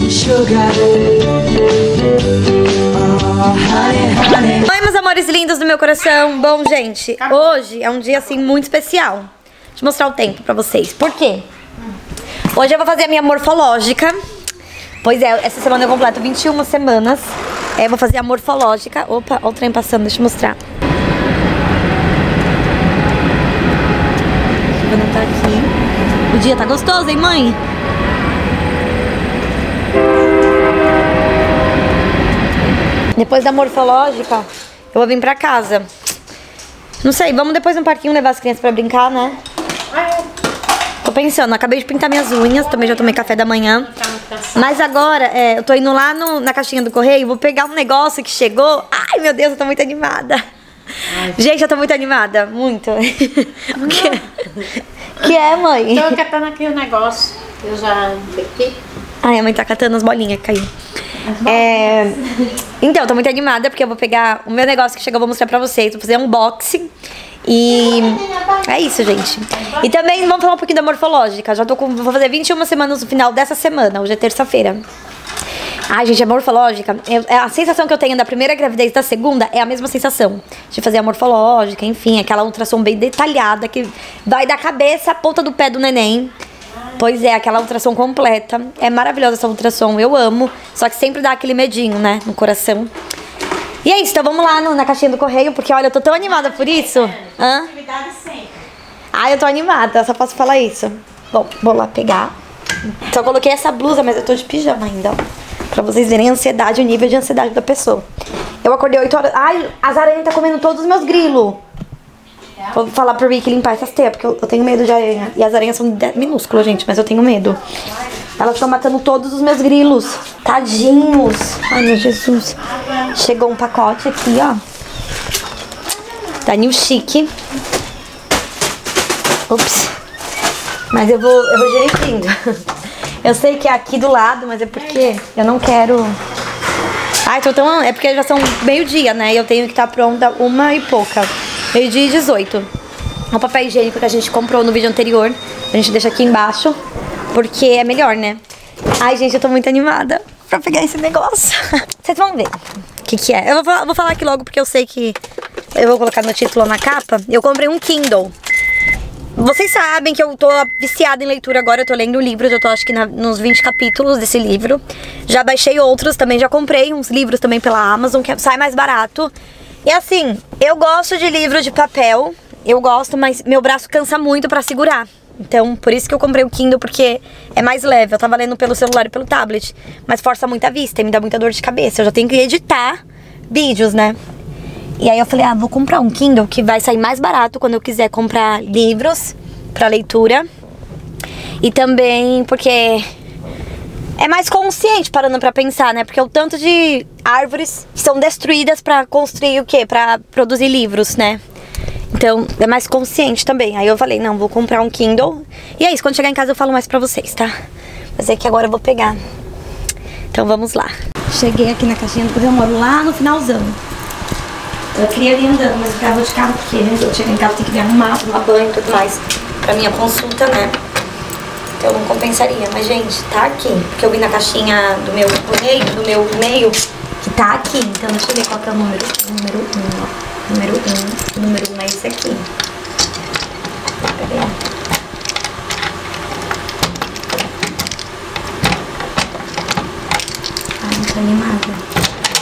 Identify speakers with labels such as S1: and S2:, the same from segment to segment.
S1: sugar. Oh, honey, honey.
S2: Oi, meus amores lindos do meu coração. Bom, gente, hoje é um dia assim muito especial. Deixa eu mostrar o tempo pra vocês. Por quê? Hoje eu vou fazer a minha morfológica. Pois é, essa semana eu completo 21 semanas. Eu vou fazer a morfológica. Opa, olha o trem passando, deixa eu mostrar. Vou anotar aqui. O dia tá gostoso, hein, mãe? Depois da morfológica, eu vou vir pra casa. Não sei, vamos depois no parquinho levar as crianças pra brincar, né? Tô pensando, acabei de pintar minhas unhas, também já tomei café da manhã. Mas agora, eu tô indo lá na caixinha do correio, vou pegar um negócio que chegou. Ai, meu Deus, eu tô muito animada. Gente, eu tô muito animada, muito. O que é, mãe?
S3: Tô catando aqui o negócio, eu já peguei.
S2: Ai, a mãe tá catando as bolinhas que caiu. Então, tô muito animada porque eu vou pegar o meu negócio que chegou, eu vou mostrar pra vocês. Vou fazer um unboxing. E é isso, gente. E também vamos falar um pouquinho da morfológica. Vou fazer 21 semanas no final dessa semana. Hoje é terça-feira. Ai, gente, a morfológica, a sensação que eu tenho da primeira gravidez e da segunda é a mesma sensação de fazer a morfológica, enfim, aquela ultrassom bem detalhada que vai da cabeça à ponta do pé do neném. Pois é, aquela ultrassom completa. É maravilhosa essa ultrassom, eu amo. Só que sempre dá aquele medinho, né, no coração. E é isso, então vamos lá na caixinha do correio, porque olha, eu tô tão animada por isso. Hã? Ai, eu tô animada, só posso falar isso. Bom, vou lá pegar. Só coloquei essa blusa, mas eu tô de pijama ainda, ó. Pra vocês verem a ansiedade, o nível de ansiedade da pessoa. Eu acordei 8 horas. Ai, as aranhas tá comendo todos os meus grilos. Vou falar pro Rick limpar essas teias, porque eu tenho medo de aranha. E as aranhas são minúsculas, gente, mas eu tenho medo. Elas estão matando todos os meus grilos. Tadinhos. Ai, meu Jesus. Chegou um pacote aqui, ó. Da New Chic. Ups. Mas eu vou direitinho. Eu sei que é aqui do lado, mas é porque eu não quero... Ai, tô tão... É porque já são meio-dia, né? E eu tenho que estar pronta 1 e pouca. Meio-dia e 18. O papel higiênico que a gente comprou no vídeo anterior, a gente deixa aqui embaixo, porque é melhor, né? Ai, gente, eu tô muito animada pra pegar esse negócio. Vocês vão ver o que é. Eu vou falar aqui logo, porque eu sei que eu vou colocar no título na capa. Eu comprei um Kindle. Vocês sabem que eu tô viciada em leitura agora, eu tô lendo livros, eu tô acho que nos 20 capítulos desse livro. Já baixei outros também, já comprei uns livros também pela Amazon, que sai mais barato. E assim, eu gosto de livro de papel, eu gosto, mas meu braço cansa muito pra segurar. Então, por isso que eu comprei o Kindle, porque é mais leve. Eu tava lendo pelo celular e pelo tablet, mas força muito a vista e me dá muita dor de cabeça. Eu já tenho que editar vídeos, né? E aí eu falei, vou comprar um Kindle que vai sair mais barato quando eu quiser comprar livros pra leitura. E também porque é mais consciente, parando pra pensar, né? Porque o tanto de árvores são destruídas pra construir o quê? Pra produzir livros, né? Então, é mais consciente também. Aí eu falei, não, vou comprar um Kindle. E é isso, quando chegar em casa eu falo mais pra vocês, tá? Mas é que agora eu vou pegar. Então vamos lá. Cheguei aqui na caixinha do correio, eu moro lá no finalzão. Eu queria ir andando, mas eu vou de carro, porque eu chego em casa, tenho que me arrumar, tomar banho e tudo mais. Pra minha consulta, né? Então não compensaria. Mas, gente, tá aqui. Porque eu vi na caixinha do meu correio, do meu e-mail, que tá aqui. Então deixa eu ver qual que é o número. Número 1, ó. Número 1. O número 1 é esse aqui. Peraí. Ai, não tô animada.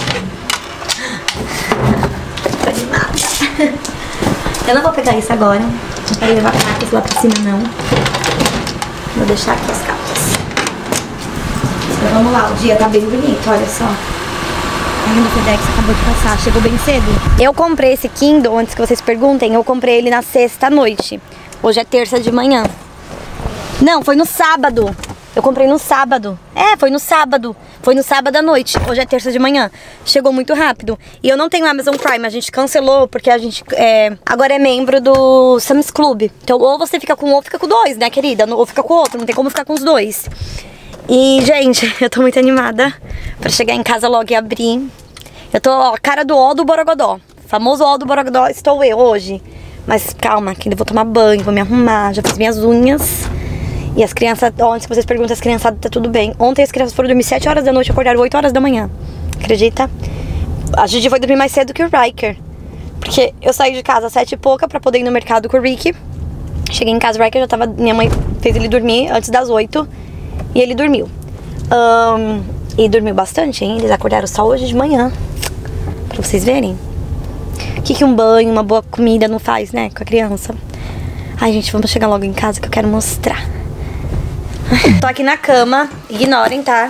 S2: Tô animada. Eu não vou pegar isso agora. Não quero levar cartas lá pra cima, não. Vou deixar aqui as cartas. Então vamos lá, o dia tá bem bonito, olha só. Ainda o FedEx acabou de passar, chegou bem cedo. Eu comprei esse Kindle, antes que vocês perguntem, eu comprei ele na sexta à noite. Hoje é terça de manhã. Não, foi no sábado. Eu comprei no sábado. Foi no sábado. Foi no sábado à noite. Hoje é terça de manhã. Chegou muito rápido. E eu não tenho Amazon Prime. A gente cancelou porque a gente agora é membro do Sam's Club. Então ou você fica com um ou fica com dois, né, querida? Ou fica com o outro. Não tem como ficar com os dois. E, gente, eu tô muito animada pra chegar em casa logo e abrir. Eu tô, ó, cara do ó do Borogodó. Famoso ó do Borogodó estou eu hoje. Mas calma, que ainda vou tomar banho, vou me arrumar. Já fiz minhas unhas. E as crianças, ontem, se vocês perguntam, as criançadas tá tudo bem. Ontem as crianças foram dormir 7 horas da noite e acordaram 8 horas da manhã. Acredita? A gente foi dormir mais cedo que o Riker. Porque eu saí de casa às 7 e pouca pra poder ir no mercado com o Rick. Cheguei em casa, o Riker já tava... Minha mãe fez ele dormir antes das 8. E ele dormiu. E dormiu bastante, hein? Eles acordaram só hoje de manhã. Pra vocês verem. O que um banho, uma boa comida não faz, né? Com a criança. Ai, gente, vamos chegar logo em casa que eu quero mostrar. Tô aqui na cama. Ignorem, tá?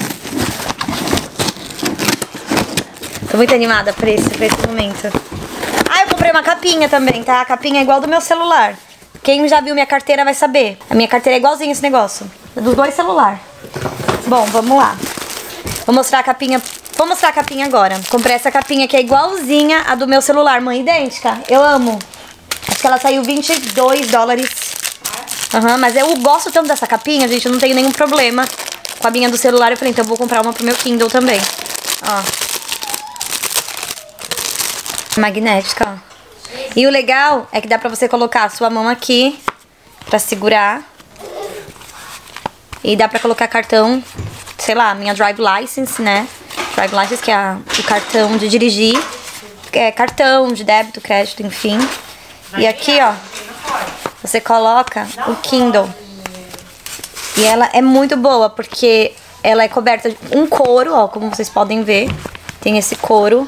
S2: Tô muito animada pra esse momento. Ah, eu comprei uma capinha também, tá? A capinha é igual do meu celular. Quem já viu minha carteira vai saber. A minha carteira é igualzinha esse negócio. É dos 2 celulares. Bom, vamos lá. Vou mostrar a capinha. Vou mostrar a capinha agora. Comprei essa capinha que é igualzinha a do meu celular. Mãe, idêntica. Eu amo. Acho que ela saiu $22. Mas eu gosto tanto dessa capinha, gente. Eu não tenho nenhum problema com a minha do celular. Eu falei, então eu vou comprar uma pro meu Kindle também. Ó. Magnética, ó. E o legal é que dá pra você colocar a sua mão aqui pra segurar. E dá pra colocar cartão, sei lá, minha drive license, né? Drive license, que é o cartão de dirigir. É cartão de débito, crédito, enfim. E aqui, ó, você coloca o Kindle. E ela é muito boa, porque ela é coberta de um couro, ó, como vocês podem ver. Tem esse couro.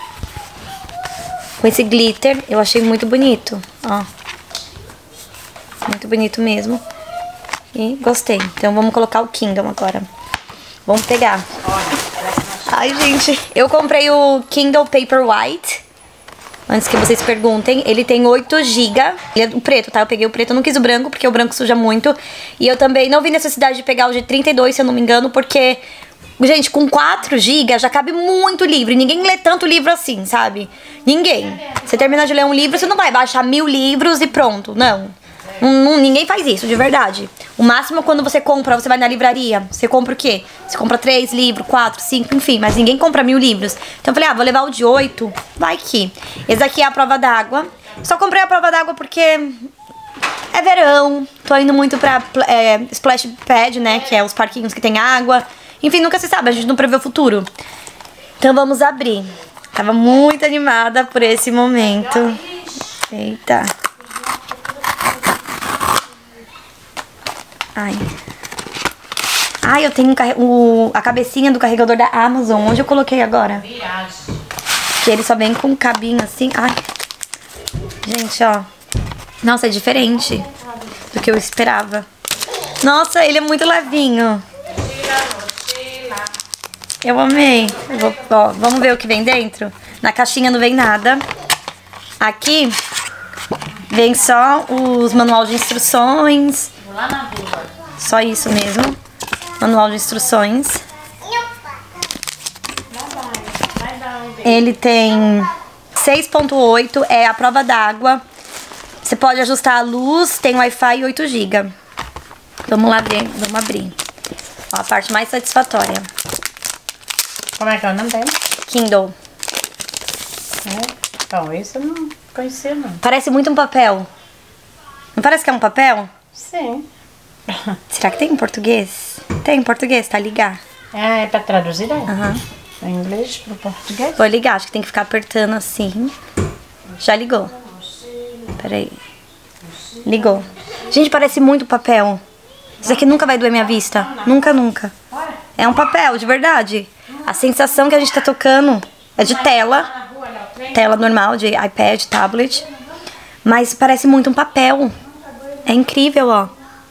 S2: Com esse glitter, eu achei muito bonito, ó. Muito bonito mesmo. E gostei. Então vamos colocar o Kindle agora. Vamos pegar. Ai, gente, eu comprei o Kindle Paperwhite. Antes que vocês perguntem, ele tem 8 GB. Ele é o preto, tá? Eu peguei o preto, eu não quis o branco, porque o branco suja muito. E eu também não vi necessidade de pegar o de 32, se eu não me engano, porque... Gente, com 4 GB já cabe muito livro. E ninguém lê tanto livro assim, sabe? Ninguém. Você termina de ler um livro, você não vai baixar 1000 livros e pronto. Não. Ninguém faz isso, de verdade. O máximo quando você compra, você vai na livraria. Você compra o quê? Você compra 3 livros, 4, 5, enfim. Mas ninguém compra 1000 livros. Então eu falei, vou levar o de 8. Vai que. Esse aqui é a prova d'água. Só comprei a prova d'água porque... é verão. Tô indo muito pra Splash Pad, né? Que é os parquinhos que tem água. Enfim, nunca se sabe, a gente não prevê o futuro. Então vamos abrir. Tava muito animada por esse momento. Eita. Ai, eu tenho a cabecinha do carregador da Amazon. Onde eu coloquei agora? Que ele só vem com um cabinho assim. Ai. Gente, ó. Nossa, é diferente do que eu esperava. Nossa, ele é muito levinho. Eu amei. Vamos ver o que vem dentro? Na caixinha não vem nada. Aqui vem só os manual de instruções. Só isso mesmo. Manual de instruções. Ele tem 6.8, é a prova d'água. Você pode ajustar a luz, tem Wi-Fi e 8 GB. Vamos lá ver, vamos abrir. Ó, a parte mais satisfatória.
S3: Como é que é o nome dele?
S2: Kindle.
S3: Então, isso eu não conhecia, não.
S2: Parece muito um papel. Não parece que é um papel?
S3: Sim.
S2: Será que tem em português? Tem em português, tá? Ligar.
S3: É pra traduzir, aí?
S2: Aham.
S3: Do inglês pro português?
S2: Vou ligar, acho que tem que ficar apertando assim. Já ligou. Peraí. Ligou. Gente, parece muito papel. Isso aqui nunca vai doer minha vista. Nunca, nunca. É um papel, de verdade. A sensação que a gente tá tocando é de tela. Tela normal, de iPad, tablet. Mas parece muito um papel. É incrível, ó.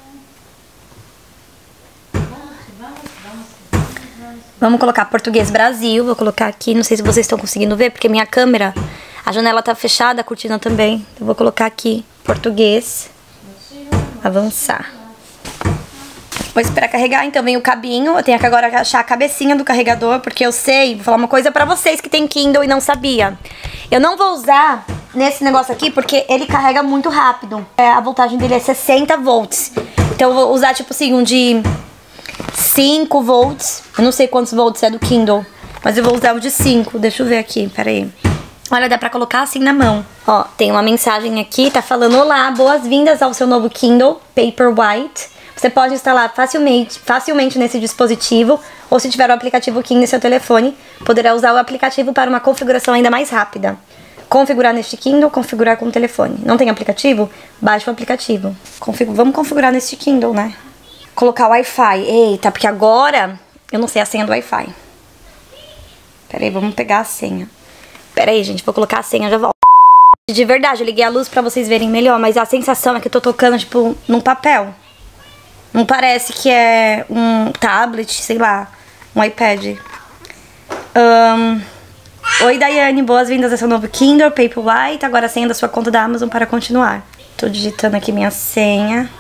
S2: Vamos colocar português Brasil. Vou colocar aqui, não sei se vocês estão conseguindo ver, porque minha câmera, a janela tá fechada, a cortina também. Eu vou colocar aqui, português. Avançar. Vou esperar carregar, então vem o cabinho. Eu tenho que agora achar a cabecinha do carregador, porque eu sei, vou falar uma coisa pra vocês que tem Kindle e não sabia. Eu não vou usar nesse negócio aqui, porque ele carrega muito rápido. A voltagem dele é 60 volts. Então eu vou usar, tipo assim, um de 5 volts. Eu não sei quantos volts é do Kindle, mas eu vou usar o de 5. Deixa eu ver aqui, peraí. Olha, dá pra colocar assim na mão. Ó, tem uma mensagem aqui, tá falando: olá, boas-vindas ao seu novo Kindle Paperwhite. Você pode instalar facilmente nesse dispositivo, ou se tiver o aplicativo Kindle em seu telefone, poderá usar o aplicativo para uma configuração ainda mais rápida. Configurar neste Kindle, configurar com o telefone. Não tem aplicativo? Baixa o aplicativo. Vamos configurar neste Kindle, né? Colocar o Wi-Fi. Eita, porque agora eu não sei a senha do Wi-Fi. Pera aí, vamos pegar a senha. Pera aí, gente, vou colocar a senha, já volto. De verdade, eu liguei a luz pra vocês verem melhor, mas a sensação é que eu tô tocando, tipo, num papel. Não parece que é um tablet, sei lá, um iPad. Oi, Daiane, boas-vindas a seu novo Kindle Paperwhite. Agora a senha da sua conta da Amazon para continuar. Tô digitando aqui minha senha.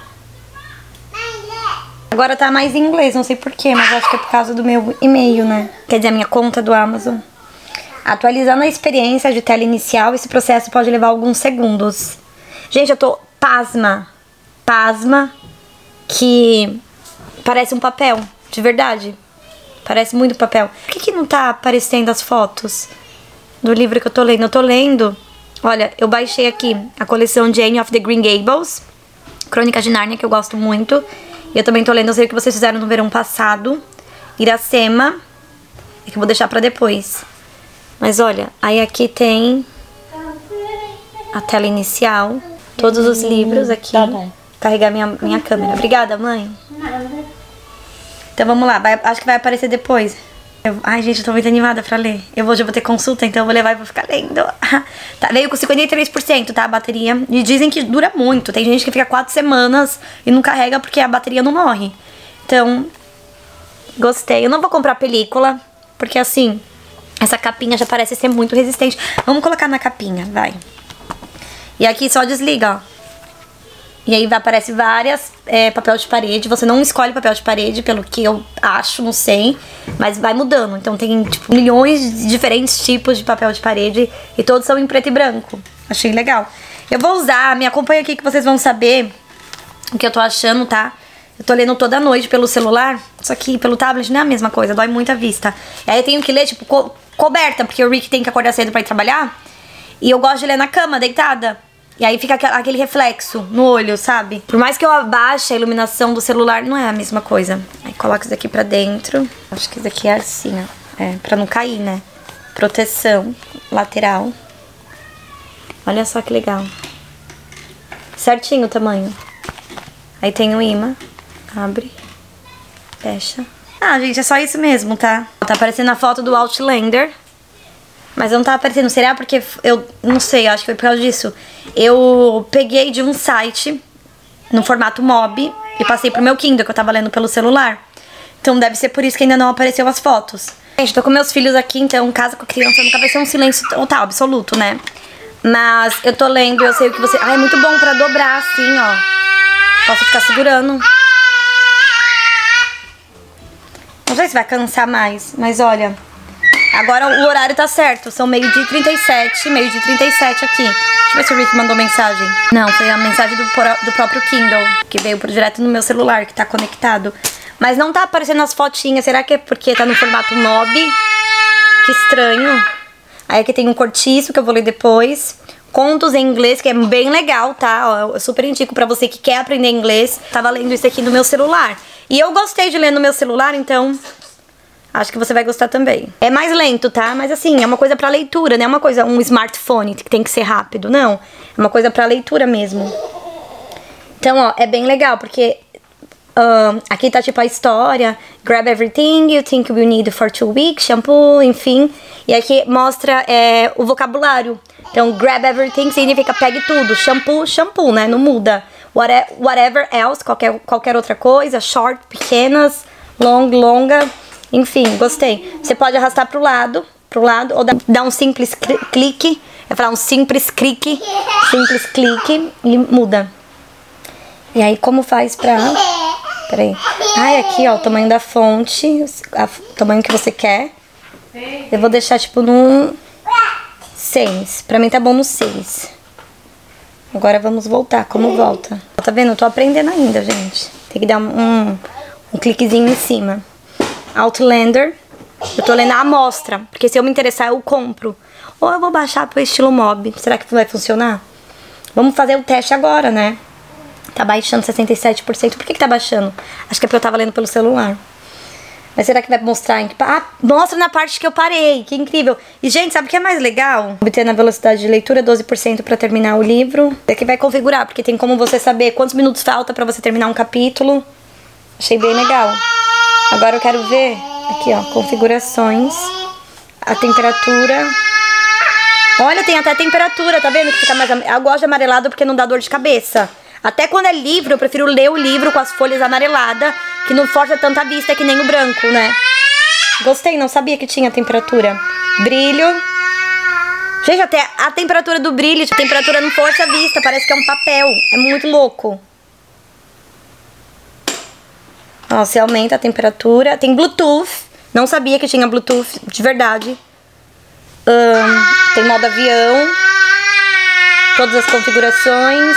S2: Agora tá mais em inglês, não sei porquê, mas acho que é por causa do meu e-mail, né? Quer dizer, a minha conta do Amazon. Atualizando a experiência de tela inicial, esse processo pode levar alguns segundos. Gente, eu tô pasma, que parece um papel, de verdade. Parece muito papel. Por que não tá aparecendo as fotos do livro que eu tô lendo? Eu tô lendo, olha, eu baixei aqui a coleção Jane of the Green Gables, Crônicas de Nárnia, que eu gosto muito. E eu também tô lendo, eu sei o que vocês fizeram no verão passado, Iracema, é que eu vou deixar pra depois. Mas olha, aí aqui tem a tela inicial, todos os livros aqui.
S3: Tá bom.
S2: Carregar minha câmera. Obrigada, mãe. Então vamos lá, acho que vai aparecer depois. Ai, gente, eu tô muito animada pra ler. Hoje eu vou ter consulta, então eu vou levar e vou ficar lendo. Tá, veio com 53%, tá, a bateria. E dizem que dura muito. Tem gente que fica 4 semanas e não carrega porque a bateria não morre. Então, gostei. Eu não vou comprar película, porque assim, essa capinha já parece ser muito resistente. Vamos colocar na capinha, vai. E aqui só desliga, ó. E aí aparece várias papel de parede. Você não escolhe papel de parede, pelo que eu acho, não sei. Mas vai mudando. Então tem tipo milhões de diferentes tipos de papel de parede. E todos são em preto e branco. Achei legal. Eu vou usar, me acompanha aqui que vocês vão saber o que eu tô achando, tá? Eu tô lendo toda noite pelo celular. Só que pelo tablet não é a mesma coisa, dói muito a vista. E aí eu tenho que ler, tipo, coberta. Porque o Rick tem que acordar cedo pra ir trabalhar. E eu gosto de ler na cama, deitada. E aí fica aquele reflexo no olho, sabe? Por mais que eu abaixe a iluminação do celular, não é a mesma coisa. Aí coloco isso aqui pra dentro. Acho que isso aqui é assim, ó. É, pra não cair, né? Proteção lateral. Olha só que legal. Certinho o tamanho. Aí tem o imã. Abre. Fecha. Ah, gente, é só isso mesmo, tá? Tá aparecendo a foto do Outlander. Mas não tá aparecendo. Será porque eu não sei, acho que foi por causa disso. Eu peguei de um site no formato MOB e passei pro meu Kindle, que eu tava lendo pelo celular. Então deve ser por isso que ainda não apareceu as fotos. Gente, tô com meus filhos aqui, então casa com criança nunca vai ser um silêncio total, absoluto, né? Mas eu tô lendo, eu sei o que você... Ah, é muito bom pra dobrar assim, ó. Posso ficar segurando. Não sei se vai cansar mais, mas olha... Agora o horário tá certo, são meio-dia e 37, meio-dia e 37 aqui. Deixa eu ver se o Rick mandou mensagem. Não, foi a mensagem do próprio Kindle, que veio direto no meu celular, que tá conectado. Mas não tá aparecendo as fotinhas, será que é porque tá no formato MOB? Que estranho. Aí aqui tem um cortiço que eu vou ler depois. Contos em inglês, que é bem legal, tá? Eu super indico pra você que quer aprender inglês. Tava lendo isso aqui no meu celular. E eu gostei de ler no meu celular, então... Acho que você vai gostar também. É mais lento, tá? Mas assim, é uma coisa pra leitura, não é uma coisa, um smartphone que tem que ser rápido, não. É uma coisa pra leitura mesmo. Então, ó, é bem legal, porque aqui tá tipo a história. Grab everything you think you need for 2 weeks, shampoo, enfim. E aqui mostra o vocabulário. Então, grab everything significa pegue tudo. Shampoo, shampoo, né? Não muda. Whatever else, qualquer outra coisa. Short, pequenas. Long, longa. Enfim, gostei. Você pode arrastar pro lado, ou dar um simples clique. Eu falar um simples clique e muda. E aí, como faz pra... Peraí. Ah, é aqui, ó, o tamanho da fonte, o tamanho que você quer. Eu vou deixar, tipo, no 6. Pra mim tá bom no 6. Agora vamos voltar. Como volta? Tá vendo? Eu tô aprendendo ainda, gente. Tem que dar um cliquezinho em cima. Outlander. Eu tô lendo a amostra, porque se eu me interessar eu compro. Ou eu vou baixar pro estilo MOB. Será que vai funcionar? Vamos fazer o teste agora, né? Tá baixando 67%. Por que tá baixando? Acho que é porque eu tava lendo pelo celular. Mas será que vai mostrar? Ah, mostra na parte que eu parei. Que incrível. E, gente, sabe o que é mais legal? Obter na velocidade de leitura 12% pra terminar o livro. Aqui vai configurar, porque tem como você saber quantos minutos falta pra você terminar um capítulo. Achei bem legal. Agora eu quero ver aqui, ó, configurações. A temperatura. Olha, tem até temperatura, tá vendo? Que fica mais... Eu gosto de amarelado porque não dá dor de cabeça. Até quando é livro, eu prefiro ler o livro com as folhas amareladas, que não força tanta vista que nem o branco, né? Gostei, não sabia que tinha temperatura. Brilho. Gente, até a temperatura do brilho, a temperatura não força a vista, parece que é um papel. É muito louco. Ó, você aumenta a temperatura. Tem Bluetooth. Não sabia que tinha Bluetooth, de verdade. Tem modo avião. Todas as configurações.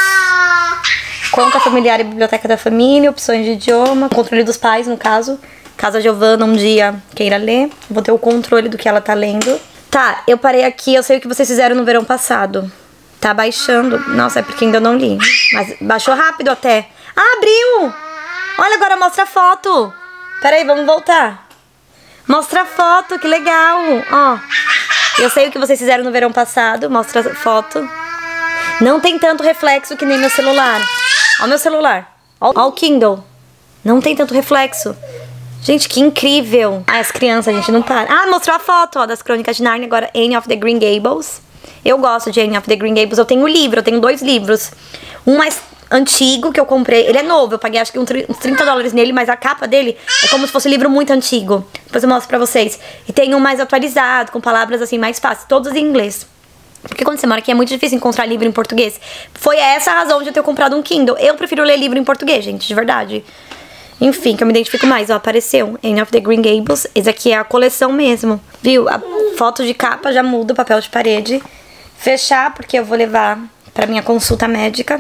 S2: Conta familiar e biblioteca da família, opções de idioma, controle dos pais, no caso. Caso a Giovana um dia queira ler, vou ter o controle do que ela tá lendo. Tá, eu parei aqui, eu sei o que vocês fizeram no verão passado. Tá baixando. Nossa, é porque ainda não li. Mas baixou rápido até. Ah, abriu! Olha, agora mostra a foto. Peraí, vamos voltar. Mostra a foto, que legal. Ó, eu sei o que vocês fizeram no verão passado. Mostra a foto. Não tem tanto reflexo que nem meu celular. Ó o meu celular. Ó o Kindle. Não tem tanto reflexo. Gente, que incrível. Ah, as crianças, a gente não para. Ah, mostrou a foto, ó, das Crônicas de Nárnia. Agora, Anne of the Green Gables. Eu gosto de Anne of the Green Gables. Eu tenho o livro, eu tenho 2 livros. Um mais antigo que eu comprei. Ele é novo, eu paguei acho que uns $30 nele, mas a capa dele é como se fosse um livro muito antigo. Depois eu mostro pra vocês. E tem um mais atualizado, com palavras assim mais fáceis, todos em inglês. Porque quando você mora aqui é muito difícil encontrar livro em português. Foi essa a razão de eu ter comprado um Kindle. Eu prefiro ler livro em português, gente, de verdade. Enfim, que eu me identifico mais. Ó, apareceu Anne of the Green Gables. Esse aqui é a coleção mesmo. Viu? A foto de capa já muda o papel de parede. Fechar, porque eu vou levar pra minha consulta médica.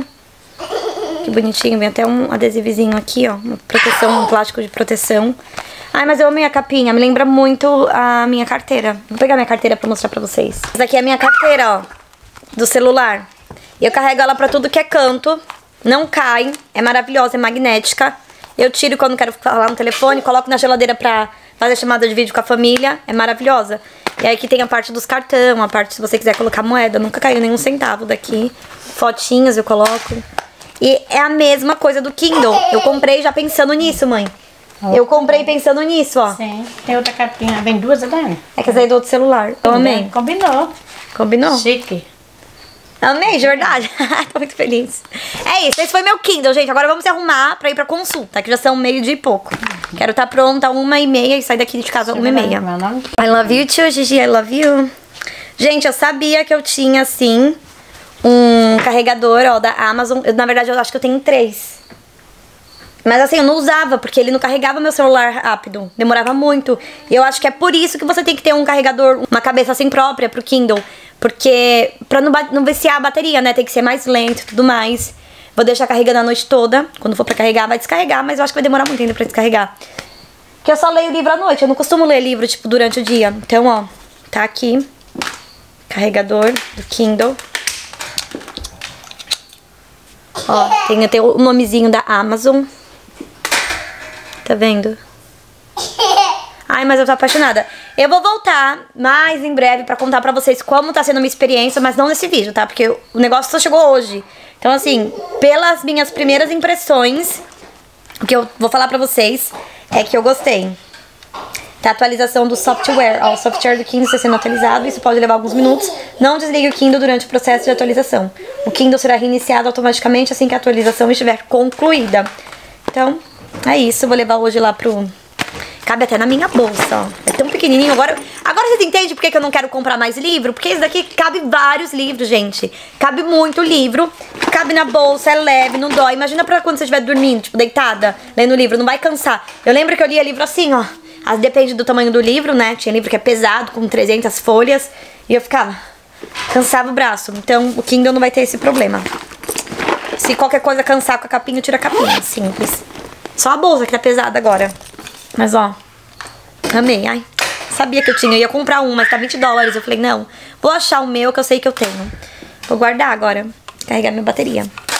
S2: Que bonitinho. Vem até um adesivozinho aqui, ó. Uma proteção, um plástico de proteção. Ai, mas eu amei a capinha, me lembra muito a minha carteira. Vou pegar minha carteira pra mostrar pra vocês. Essa aqui é a minha carteira, ó, do celular. E eu carrego ela pra tudo que é canto, não cai, é maravilhosa, é magnética. Eu tiro quando quero falar no telefone, coloco na geladeira pra fazer chamada de vídeo com a família, é maravilhosa. E aí aqui tem a parte dos cartão, a parte se você quiser colocar moeda, nunca caiu nenhum centavo daqui. Fotinhas eu coloco. E é a mesma coisa do Kindle, eu comprei já pensando nisso, mãe. Eu comprei pensando nisso, ó.
S3: Sim. Tem outra capinha. Vem 2, Dani?
S2: É que essa aí é do outro celular. Eu amei.
S3: Combinou.
S2: Combinou?
S3: Chique.
S2: Amei, de verdade. Tô muito feliz. É isso, esse foi meu Kindle, gente. Agora vamos se arrumar pra ir pra consulta, que já são 12:30 e pouco. Quero estar pronta 1:30 e sair daqui de casa 1:30.
S3: Meu nome?
S2: I love you too, Gigi. I love you. Gente, eu sabia que eu tinha, assim, um carregador, ó, da Amazon. Na verdade, eu acho que eu tenho 3. Mas assim, eu não usava, porque ele não carregava meu celular rápido. Demorava muito. E eu acho que é por isso que você tem que ter um carregador, uma cabeça assim própria pro Kindle. Porque pra não viciar a bateria, né? Tem que ser mais lento e tudo mais. Vou deixar carregando a noite toda. Quando for pra carregar, vai descarregar. Mas eu acho que vai demorar muito ainda pra descarregar. Porque eu só leio livro à noite. Eu não costumo ler livro, tipo, durante o dia. Então, ó, tá aqui. Carregador do Kindle. Ó, tem até o nomezinho da Amazon. Tá vendo? Ai, mas eu tô apaixonada. Eu vou voltar mais em breve pra contar pra vocês como tá sendo a minha experiência, mas não nesse vídeo, tá? Porque o negócio só chegou hoje. Então, assim, pelas minhas primeiras impressões, o que eu vou falar pra vocês é que eu gostei. Tá a atualização do software. Ó, o software do Kindle está sendo atualizado. Isso pode levar alguns minutos. Não desligue o Kindle durante o processo de atualização. O Kindle será reiniciado automaticamente assim que a atualização estiver concluída. Então, é isso. Eu vou levar hoje lá pro... Cabe até na minha bolsa, ó. É tão pequenininho. Agora vocês entendem por que eu não quero comprar mais livro? Porque esse daqui cabe vários livros, gente. Cabe muito livro. Cabe na bolsa, é leve, não dói. Imagina pra quando você estiver dormindo, tipo, deitada, lendo livro. Não vai cansar. Eu lembro que eu lia livro assim, ó. Depende do tamanho do livro, né? Tinha livro que é pesado, com 300 folhas. E eu ficava... Cansava o braço. Então, o Kindle não vai ter esse problema. Se qualquer coisa cansar com a capinha, tira a capinha. Simples. Só a bolsa que tá pesada agora. Mas, ó... Amei, ai. Sabia que eu tinha. Eu ia comprar um, mas tá $20. Eu falei, não. Vou achar o meu que eu sei que eu tenho. Vou guardar agora. Carregar minha bateria.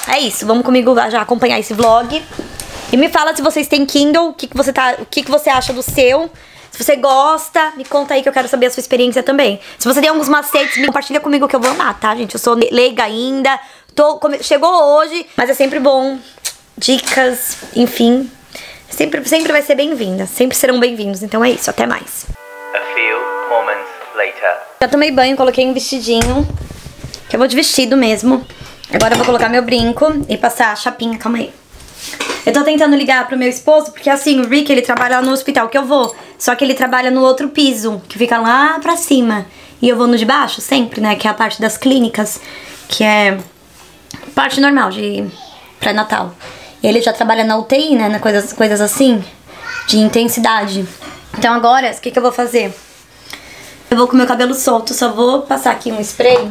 S2: é isso. Vamos comigo já acompanhar esse vlog. E me fala se vocês têm Kindle, o que você acha do seu. Se você gosta, me conta aí que eu quero saber a sua experiência também. Se você tem alguns macetes, me compartilha comigo que eu vou amar, tá, gente? Eu sou leiga ainda, chegou hoje, mas é sempre bom. Dicas, enfim. Sempre vai ser bem-vinda. Sempre serão bem-vindos. Então é isso, até mais.
S4: A few moments later.
S2: Já tomei banho, coloquei um vestidinho, que eu vou de vestido mesmo. Agora eu vou colocar meu brinco e passar a chapinha, calma aí. Eu tô tentando ligar pro meu esposo, porque assim, o Rick, ele trabalha no hospital que eu vou. Só que ele trabalha no outro piso, que fica lá pra cima. E eu vou no de baixo sempre, né, que é a parte das clínicas, que é parte normal de pré-natal. Ele já trabalha na UTI, né, coisas assim, de intensidade. Então agora, o que eu vou fazer? Eu vou com meu cabelo solto, só vou passar aqui um spray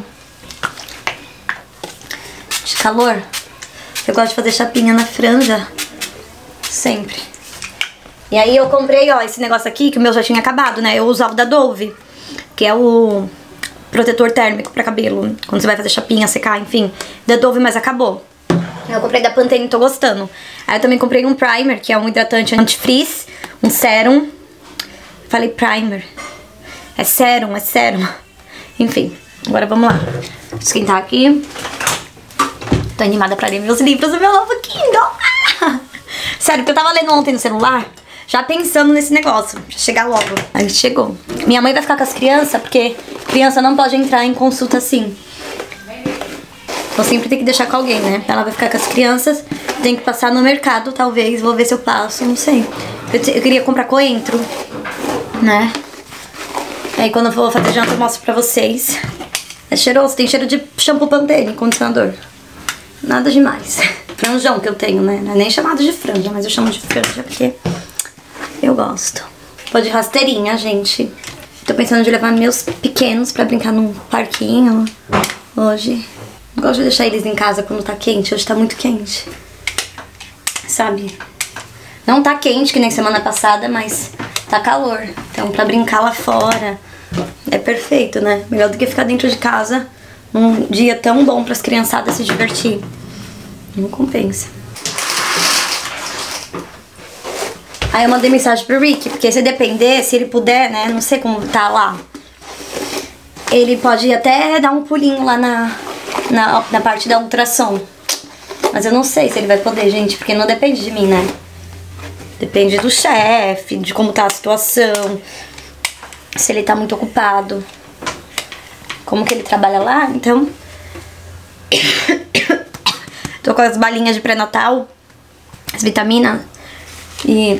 S2: de calor. Eu gosto de fazer chapinha na franja, sempre. E aí eu comprei, ó, esse negócio aqui, que o meu já tinha acabado, né? Eu usava o da Dove, que é o protetor térmico pra cabelo, quando você vai fazer chapinha, secar, enfim. Da Dove, mas acabou. Eu comprei da Pantene, tô gostando. Aí eu também comprei um primer, que é um hidratante anti-frizz, um sérum. Falei primer. É sérum, é sérum. Enfim, agora vamos lá. Vou esquentar aqui. Tô animada pra ler meus livros do meu novo Kindle. Sério, que eu tava lendo ontem no celular, já pensando nesse negócio, pra chegar logo. Aí chegou. Minha mãe vai ficar com as crianças, porque criança não pode entrar em consulta assim. Então sempre tem que deixar com alguém, né? Ela vai ficar com as crianças, tem que passar no mercado, talvez. Vou ver se eu passo, não sei. Eu queria comprar coentro, né? Aí quando eu for fazer janta eu mostro pra vocês. É cheiroso, tem cheiro de shampoo Pantene, condicionador. Nada demais. Franjão que eu tenho, né? Não é nem chamado de franja, mas eu chamo de franja porque eu gosto. Vou de rasteirinha, gente. Tô pensando de levar meus pequenos pra brincar num parquinho hoje. Gosto de deixar eles em casa quando tá quente. Hoje tá muito quente, sabe? Não tá quente que nem semana passada, mas tá calor. Então pra brincar lá fora é perfeito, né? Melhor do que ficar dentro de casa num dia tão bom pras criançadas se divertir. Não compensa. Aí eu mandei mensagem pro Rick, porque se depender, se ele puder, né? Não sei como tá lá. Ele pode até dar um pulinho lá na parte da ultrassom. Mas eu não sei se ele vai poder, gente, porque não depende de mim, né? Depende do chefe, de como tá a situação, se ele tá muito ocupado, como que ele trabalha lá, então... Tô com as balinhas de pré-natal, as vitaminas e...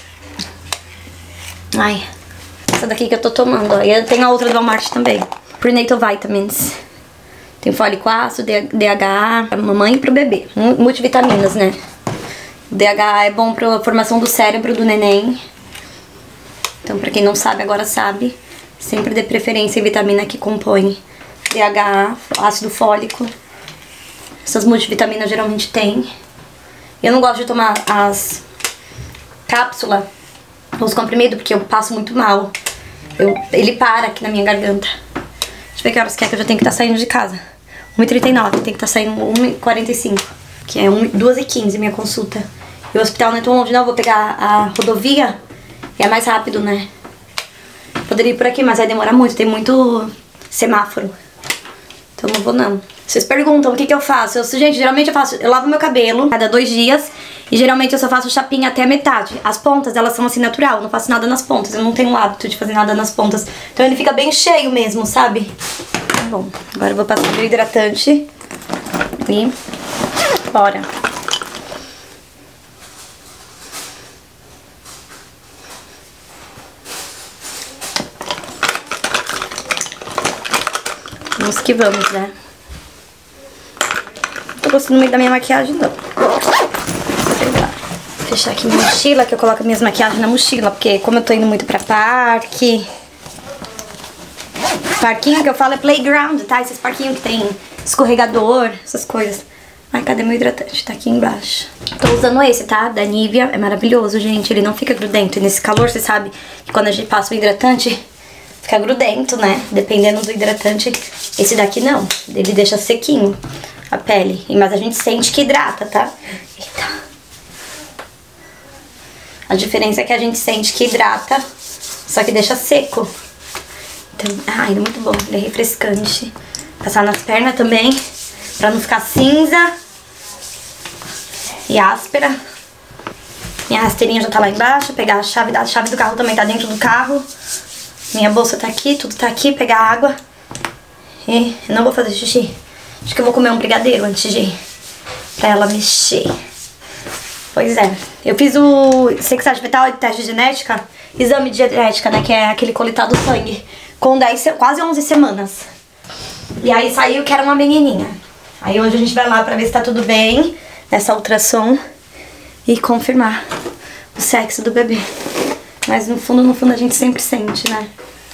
S2: Ai, essa daqui que eu tô tomando, ó. E eu tenho a outra do Walmart também, Prenatal Vitamins. Tem fólico ácido, DHA, pra mamãe e pro bebê. Multivitaminas, né? O DHA é bom pra formação do cérebro do neném. Então, pra quem não sabe, agora sabe. Sempre dê preferência em vitamina que compõe DHA, ácido fólico. Essas multivitaminas geralmente tem. Eu não gosto de tomar as cápsulas, os comprimidos, porque eu passo muito mal. Ele para aqui na minha garganta. Deixa eu ver que horas que eu já tenho que estar saindo de casa. 1h39, tem que estar saindo 1h45. Que é 2h15 minha consulta. E o hospital não é tão longe, não. Eu vou pegar a rodovia e é mais rápido, né? Poderia ir por aqui, mas vai demorar muito. Tem muito semáforo. Então não vou, não. Vocês perguntam o que eu faço. Gente, geralmente eu lavo meu cabelo cada 2 dias. E geralmente eu só faço chapinha até a metade. As pontas, elas são assim natural. Eu não faço nada nas pontas. Eu não tenho o hábito de fazer nada nas pontas. Então ele fica bem cheio mesmo, sabe? Tá bom. Agora eu vou passar meu hidratante. E bora. Vamos que vamos, né? Não tô gostando muito da minha maquiagem, não. Vou fechar aqui minha mochila, que eu coloco minhas maquiagens na mochila, porque como eu tô indo muito pra parque... Parquinho que eu falo é playground, tá? Esses parquinhos que tem escorregador, essas coisas. Ai, cadê meu hidratante? Tá aqui embaixo. Tô usando esse, tá? Da Nivea. É maravilhoso, gente. Ele não fica grudento. E nesse calor, você sabe que quando a gente passa o hidratante, fica grudento, né? Dependendo do hidratante. Esse daqui não. Ele deixa sequinho. a pele. Mas a gente sente que hidrata, tá? Eita. A diferença é que a gente sente que hidrata, só que deixa seco. Então, ele é muito bom, ele é refrescante. Passar nas pernas também, pra não ficar cinza e áspera. Minha rasteirinha já tá lá embaixo, pegar a chave do carro também tá dentro do carro. Minha bolsa tá aqui, tudo tá aqui, pegar água. E não vou fazer xixi. Acho que eu vou comer um brigadeiro antes de ir, pra ela mexer. Pois é, eu fiz o sexagem fetal e teste de genética, exame de genética, né, que é aquele coletar do sangue, com quase 11 semanas. E aí saiu que era uma menininha. Aí hoje a gente vai lá pra ver se tá tudo bem, nessa ultrassom, e confirmar o sexo do bebê. Mas no fundo a gente sempre sente, né?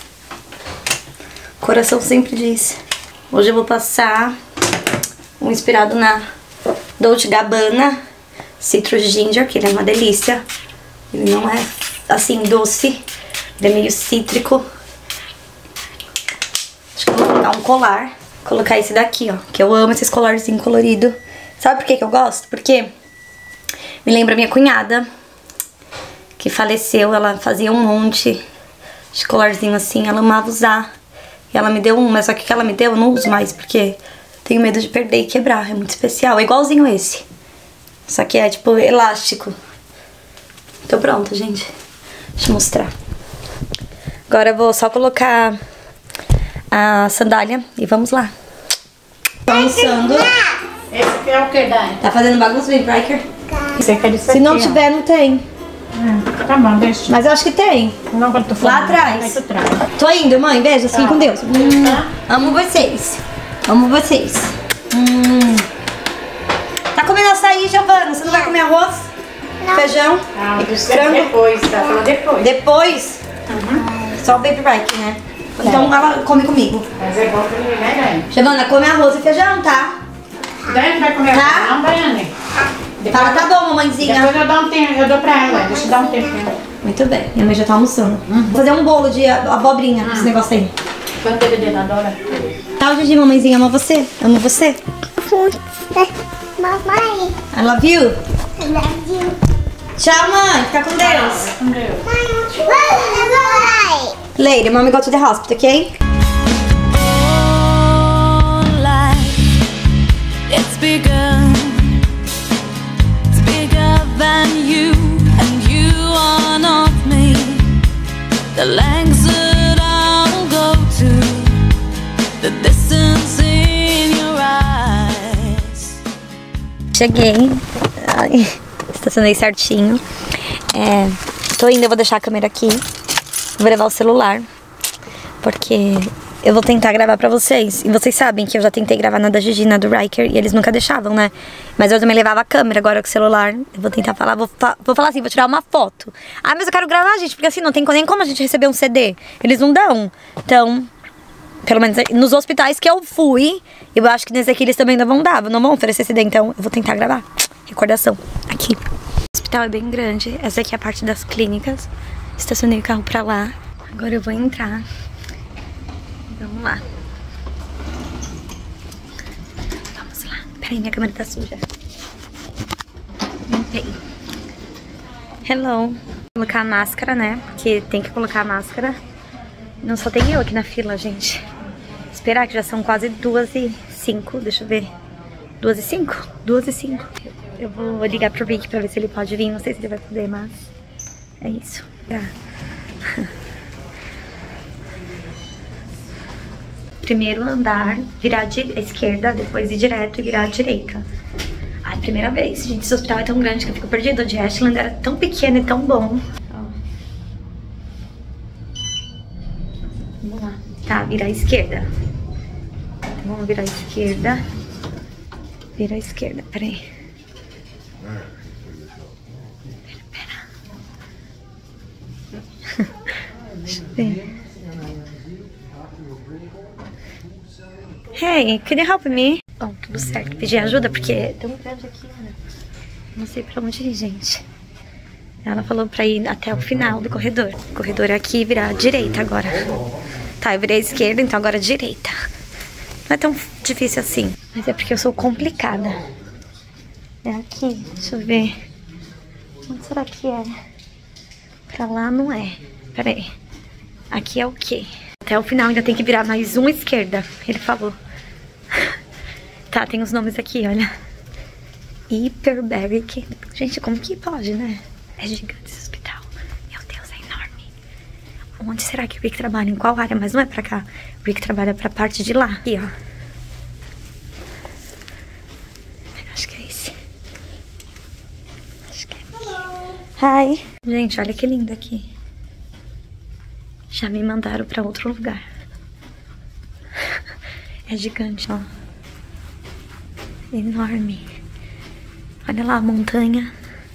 S2: O coração sempre diz. Hoje eu vou passar um inspirado na Dolce & Gabbana Citrus Ginger, que ele é uma delícia. Ele não é assim doce, ele é meio cítrico. Acho que eu vou colocar um colar. Colocar esse daqui, ó, que eu amo esses colarzinhos coloridos. Sabe por que eu gosto? Porque me lembra minha cunhada, que faleceu. Ela fazia um monte de colarzinho assim, ela amava usar. E ela me deu um, mas só que o que ela me deu eu não uso mais, porque tenho medo de perder e quebrar. É muito especial, é igualzinho esse. Só que é tipo elástico. Tô pronta, gente. Deixa eu mostrar. Agora eu vou só colocar a sandália e vamos lá. Tô almoçando.
S3: Esse aqui é o que, Dani?
S2: Tá fazendo bagunça, vem, Riker?
S3: Esse aqui é disso
S2: Se não
S3: aqui, ó.
S2: tiver, não tem.
S3: Tá bom, deixa.
S2: Mas eu acho que tem.
S3: Não, quando tu for.
S2: Lá atrás.
S3: Aí tu traz.
S2: Tô indo, mãe. Beijo, assim,
S3: Tá.
S2: com Deus.
S3: Tá.
S2: Amo vocês. Amo vocês. Tá comendo açaí, Giovana? Você não vai comer arroz?
S3: Não.
S2: Feijão?
S3: Ah, isso
S2: Frango?
S3: é depois, tá? Falou depois.
S2: Depois? Só o baby Riker, né? Então ela come comigo.
S3: Mas é bom pra mim, né, Dani?
S2: Giovana, come arroz e feijão, tá?
S3: Dani vai comer
S2: Tá.
S3: arroz, não, Dani?
S2: Fala, tá bom, mamãezinha.
S3: Depois eu dou um tempo, eu dou pra ela. Deixa eu dar um tempinho.
S2: Muito bem. Minha mãe já tá almoçando. Vou fazer um bolo de abobrinha com esse negócio aí.
S3: Quanto ele dele adora?
S2: Tá, Gigi, mamãezinha, amo você. Amo você.
S5: Mamãe,
S2: I love you.
S5: Brasil.
S2: Tchau, mãe. Fica com Deus.
S3: Com Deus.
S5: Mamãe.
S2: Later, mommy go to the hospital, okay?
S6: It's bigger than you, and you are not me. The lengths that I'll go to, the distance in your eyes.
S2: Cheguei. Ai, estacionei certinho. Tô indo, eu vou deixar a câmera aqui. Vou levar o celular, porque eu vou tentar gravar pra vocês. E vocês sabem que eu já tentei gravar na da Gigi, na do Riker, e eles nunca deixavam, né? Mas eu também levava a câmera, agora com o celular. Eu vou tentar falar, vou falar assim, vou tirar uma foto. Ah, mas eu quero gravar, gente, porque assim, não tem nem como a gente receber um CD. Eles não dão. Então, pelo menos nos hospitais que eu fui, eu acho que nesse aqui eles também não vão dar, não vão oferecer CD. Então, eu vou tentar gravar. Recordação, aqui. O hospital é bem grande, essa aqui é a parte das clínicas. Estacionei o carro pra lá. Agora eu vou entrar. Vamos lá. Vamos lá. Peraí, minha câmera tá suja. Limpei. Hello. Vou colocar a máscara, né? Porque tem que colocar a máscara. Não só tem eu aqui na fila, gente. Esperar que já são quase 2h05. Deixa eu ver. 2h05? 2h05. Eu vou ligar pro Rick pra ver se ele pode vir. Não sei se ele vai poder, mas é isso. Primeiro andar, virar à esquerda, depois ir direto e virar à direita. Ai, primeira vez. Gente, esse hospital é tão grande que eu fico perdida. O de Ashland era tão pequeno e tão bom. Vamos lá. Tá, virar à esquerda. Vamos virar à esquerda. Vira à esquerda, peraí. Deixa eu ver. Hey, can you help me? Bom, tudo certo. Pedi ajuda porque é tão grande aqui, né? Não sei pra onde ir, gente. Ela falou pra ir até o final do corredor. O corredor é aqui e virar à direita agora. Tá, eu virei à esquerda, então agora à direita. Não é tão difícil assim. Mas é porque eu sou complicada. É aqui, deixa eu ver. Onde será que é? Pra lá não é. Pera aí. Aqui é o quê? Até o final ainda tem que virar mais uma esquerda. Ele falou. Tá, tem os nomes aqui, olha. Hyperbaric. Gente, como que pode, né? É gigante esse hospital. Meu Deus, é enorme. Onde será que o Rick trabalha? Em qual área? Mas não é pra cá. O Rick trabalha pra parte de lá. Aqui, ó. Acho que é esse. Acho que é. Hi. Gente, olha que lindo aqui. Já me mandaram pra outro lugar. É gigante, ó. Enorme. Olha lá a montanha.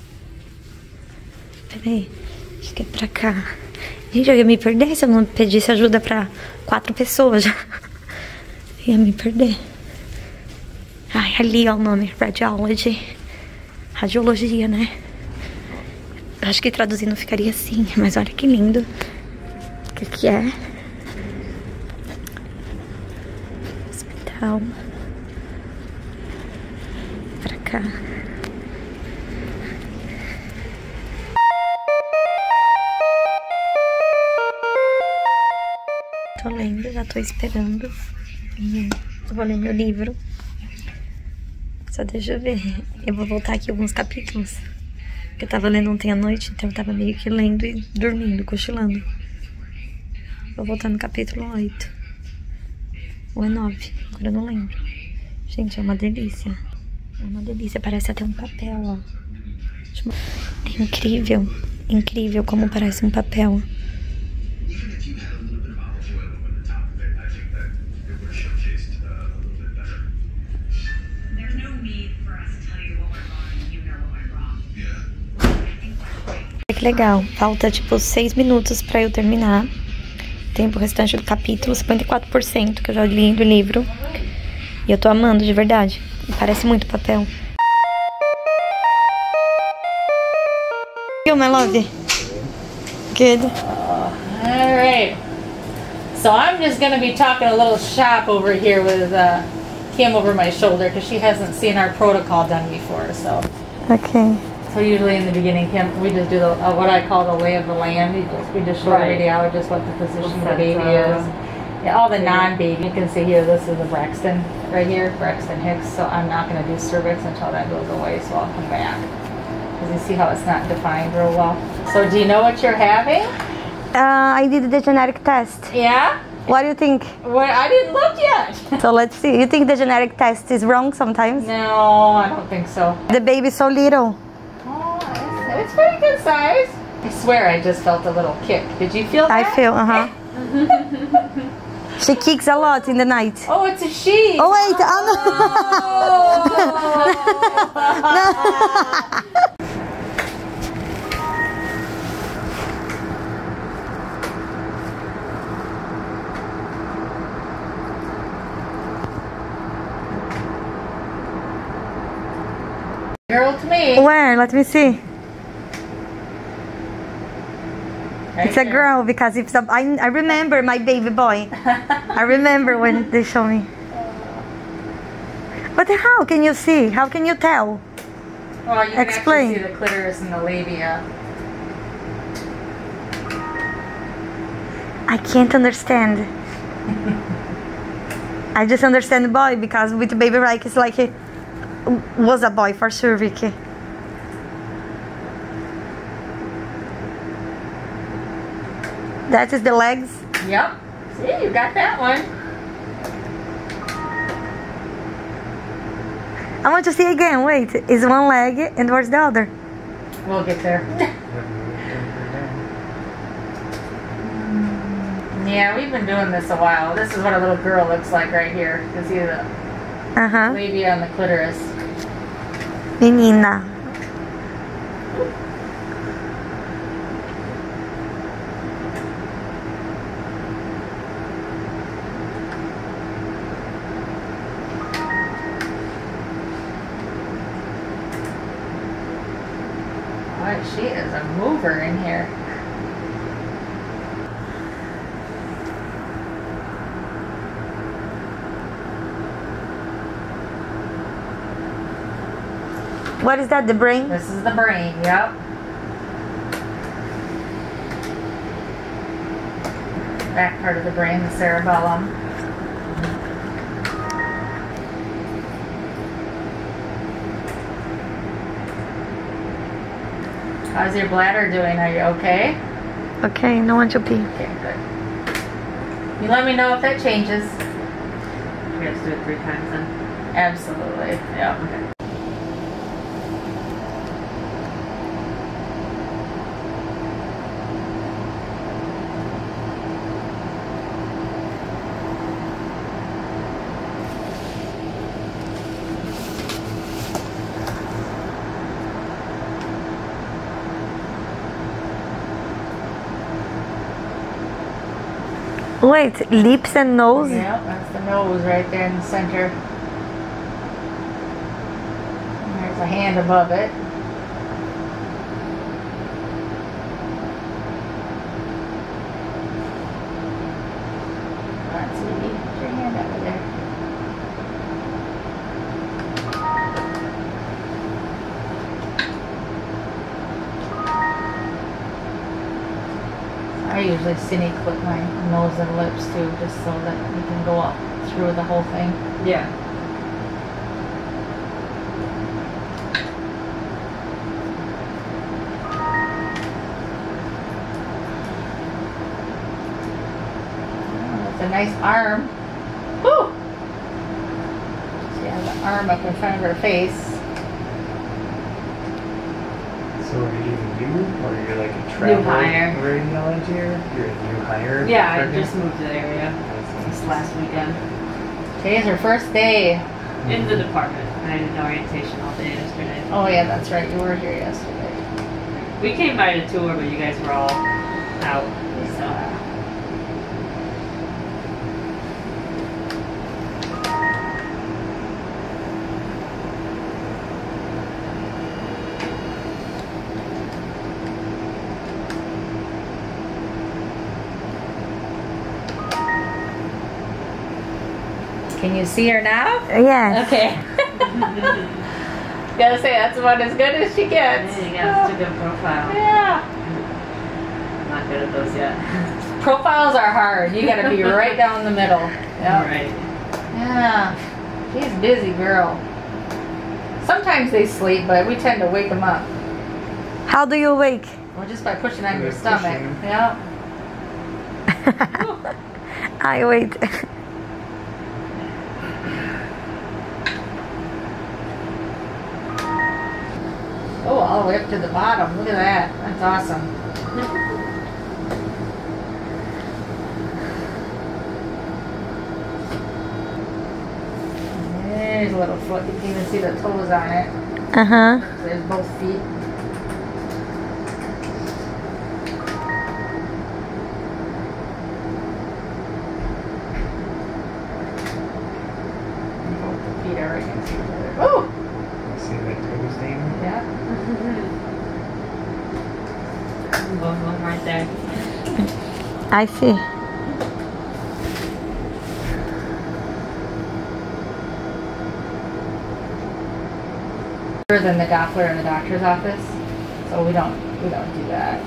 S2: Peraí. Acho que é pra cá. Gente, eu ia me perder se eu não pedisse ajuda pra 4 pessoas já. Ia me perder. Ai, ali ó o nome. Radiology. Radiologia, né? Acho que traduzindo ficaria assim. Mas olha que lindo. O que é? Hospital. Pra cá. Tô lendo, já tô esperando. Eu vou ler meu livro. Só deixa eu ver. Eu vou voltar aqui alguns capítulos. Porque eu tava lendo ontem à noite, então eu tava meio que lendo e dormindo, cochilando. Vou voltar no capítulo 8. Ou é 9, agora eu não lembro. Gente, é uma delícia. É uma delícia, parece até um papel, ó. É incrível, incrível como parece um papel. Que legal, falta tipo 6 minutos pra eu terminar. Tempo restante do capítulo, 54% que eu já li do livro. E eu tô amando de verdade. Parece muito papel. You, my love. Good.
S3: All right. So I'm just going to be talking a little shop over here with Kim over my shoulder because she hasn't seen our protocol done before. So usually in the beginning, Kim, we just do the, what I call the lay of the land. We just show the radiologist what the position of the baby is. Yeah, all the non-baby. You can see here, this is the Braxton right here, Braxton Hicks. So I'm not going to do cervix until that goes away. So I'll come back. Because you see how it's not defined real well. So do you know what you're having?
S2: I did the genetic test.
S3: Yeah?
S2: What do you think?
S3: Well, I didn't look yet.
S2: So let's see. You think the genetic test is wrong sometimes?
S3: No, I don't think so.
S2: The baby's so little.
S3: Oh, it's pretty good size. I swear I just felt a little kick. Did you feel that?
S2: I feel, She kicks a lot in the night.
S3: Oh, it's a she.
S2: Oh wait,
S3: Girl to me.
S2: Where? Let me see. It's a girl because it's a, I remember my baby boy. I remember when they show me. But how can you see? How can you tell?
S3: Well, you can
S2: Explain.
S3: actually see the clitoris and the labia.
S2: I can't understand. I just understand the boy because with baby Reich it's like it was a boy for sure, Vicky. That is the legs.
S3: Yep. See, you got that one.
S2: I want to see again. Wait, is one leg and where's the other?
S3: We'll get there. Yeah, we've been doing this a while. This is what a little girl looks like right here. You can see the labia and the clitoris.
S2: Menina.
S3: Boy, she is a mover in here.
S2: What is that? The brain?
S3: This is the brain, yep. Back part of the brain, the cerebellum. How's your bladder doing? Are you okay?
S2: Okay, no one to pee.
S3: Okay, good. You let me know if that changes.
S5: We have to do it 3 times then.
S3: Absolutely, yeah.
S5: Okay.
S2: Wait, lips and nose?
S3: Yeah, that's the nose right there in the center. And there's a hand above it. Let's see, put your hand over there. I usually cine clip my nose and lips too, just so that you can go up through the whole thing.
S5: Yeah.
S3: Oh, that's a nice arm. Woo! She has an arm up in front of her face.
S7: So are you new, or you're like a
S5: New
S7: travel
S5: hire.
S7: radiologist here? You're a new hire?
S5: Yeah, I
S7: pregnant?
S5: just moved to the area this last weekend.
S3: Today's her first day.
S5: In the department. I did orientation all day yesterday.
S3: Oh yeah, that's right. You were here yesterday.
S5: We came by to tour, but you guys were all out. So.
S3: Can you see her now?
S2: Yes.
S3: Okay. Gotta say, that's about as good as she gets.
S5: Yeah, you got such a good profile.
S3: Yeah.
S5: I'm not good at those yet.
S3: Profiles are hard. You gotta be right down the middle. Yep.
S5: Right.
S3: Yeah. She's a busy girl. Sometimes they sleep, but we tend to wake them up.
S2: How do you wake?
S3: Well, just by pushing on your
S7: Pushing.
S3: stomach. Yep.
S2: I wait.
S3: Oh, all the way up to the bottom. Look at that. That's awesome. There's a little foot. You can even see the toes on it.
S2: Uh-huh.
S3: There's both feet. Both the feet are right next to each other. Oh!
S7: See the toes name?
S3: Yeah.
S5: Both of them right there.
S2: I see.
S3: Than the Doppler in the doctor's office, so we don't do that.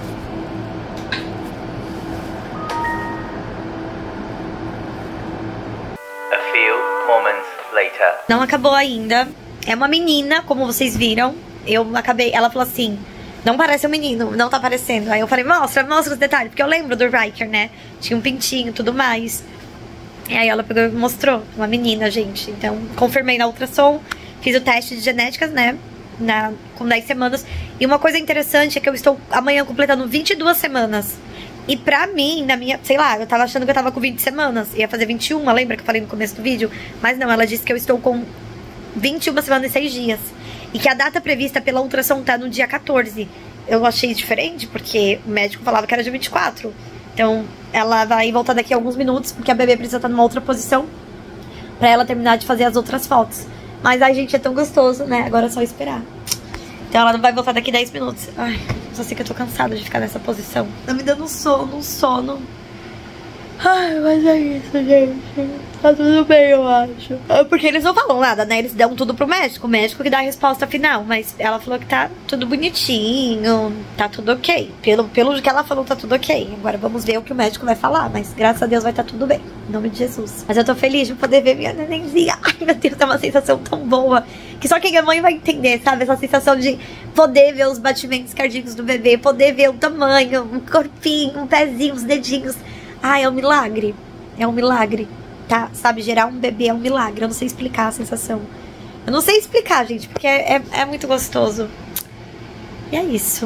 S4: A few moments later.
S2: Não acabou ainda. É uma menina, como vocês viram. Eu acabei. Ela falou assim: não parece um menino, não tá parecendo. Aí eu falei: mostra os detalhes. Porque eu lembro do Riker, né? Tinha um pintinho e tudo mais. E aí ela pegou e mostrou. Uma menina, gente. Então, confirmei na ultrassom. Fiz o teste de genéticas, né? Com 10 semanas. E uma coisa interessante é que eu estou amanhã completando 22 semanas. E pra mim, na minha, sei lá, eu tava achando que eu tava com 20 semanas. Ia fazer 21, lembra que eu falei no começo do vídeo? Mas não, ela disse que eu estou com 21 semanas e 6 dias. E que a data prevista pela ultrassom tá no dia 14. Eu achei diferente, porque o médico falava que era dia 24. Então, ela vai voltar daqui a alguns minutos, porque a bebê precisa estar numa outra posição pra ela terminar de fazer as outras fotos. Mas, ai, gente, é tão gostoso, né? Agora é só esperar. Então ela não vai voltar daqui 10 minutos. Ai, só sei que eu tô cansada de ficar nessa posição. Tá me dando sono, Ai, mas é isso, gente. Tá tudo bem, eu acho. Porque eles não falam nada, né? Eles dão tudo pro médico. O médico que dá a resposta final. Mas ela falou que tá tudo bonitinho. Tá tudo ok. Pelo que ela falou, tá tudo ok. Agora vamos ver o que o médico vai falar. Mas graças a Deus vai estar tudo bem. Em nome de Jesus. Mas eu tô feliz de poder ver minha nenenzinha. Ai, meu Deus, é uma sensação tão boa. Que só quem é mãe vai entender, sabe? Essa sensação de poder ver os batimentos cardíacos do bebê. Poder ver o tamanho, um corpinho, um pezinho, os dedinhos. Ai, é um milagre. É um milagre. Tá, sabe, gerar um bebê é um milagre. Eu não sei explicar a sensação. Eu não sei explicar, gente, porque é muito gostoso. E é isso.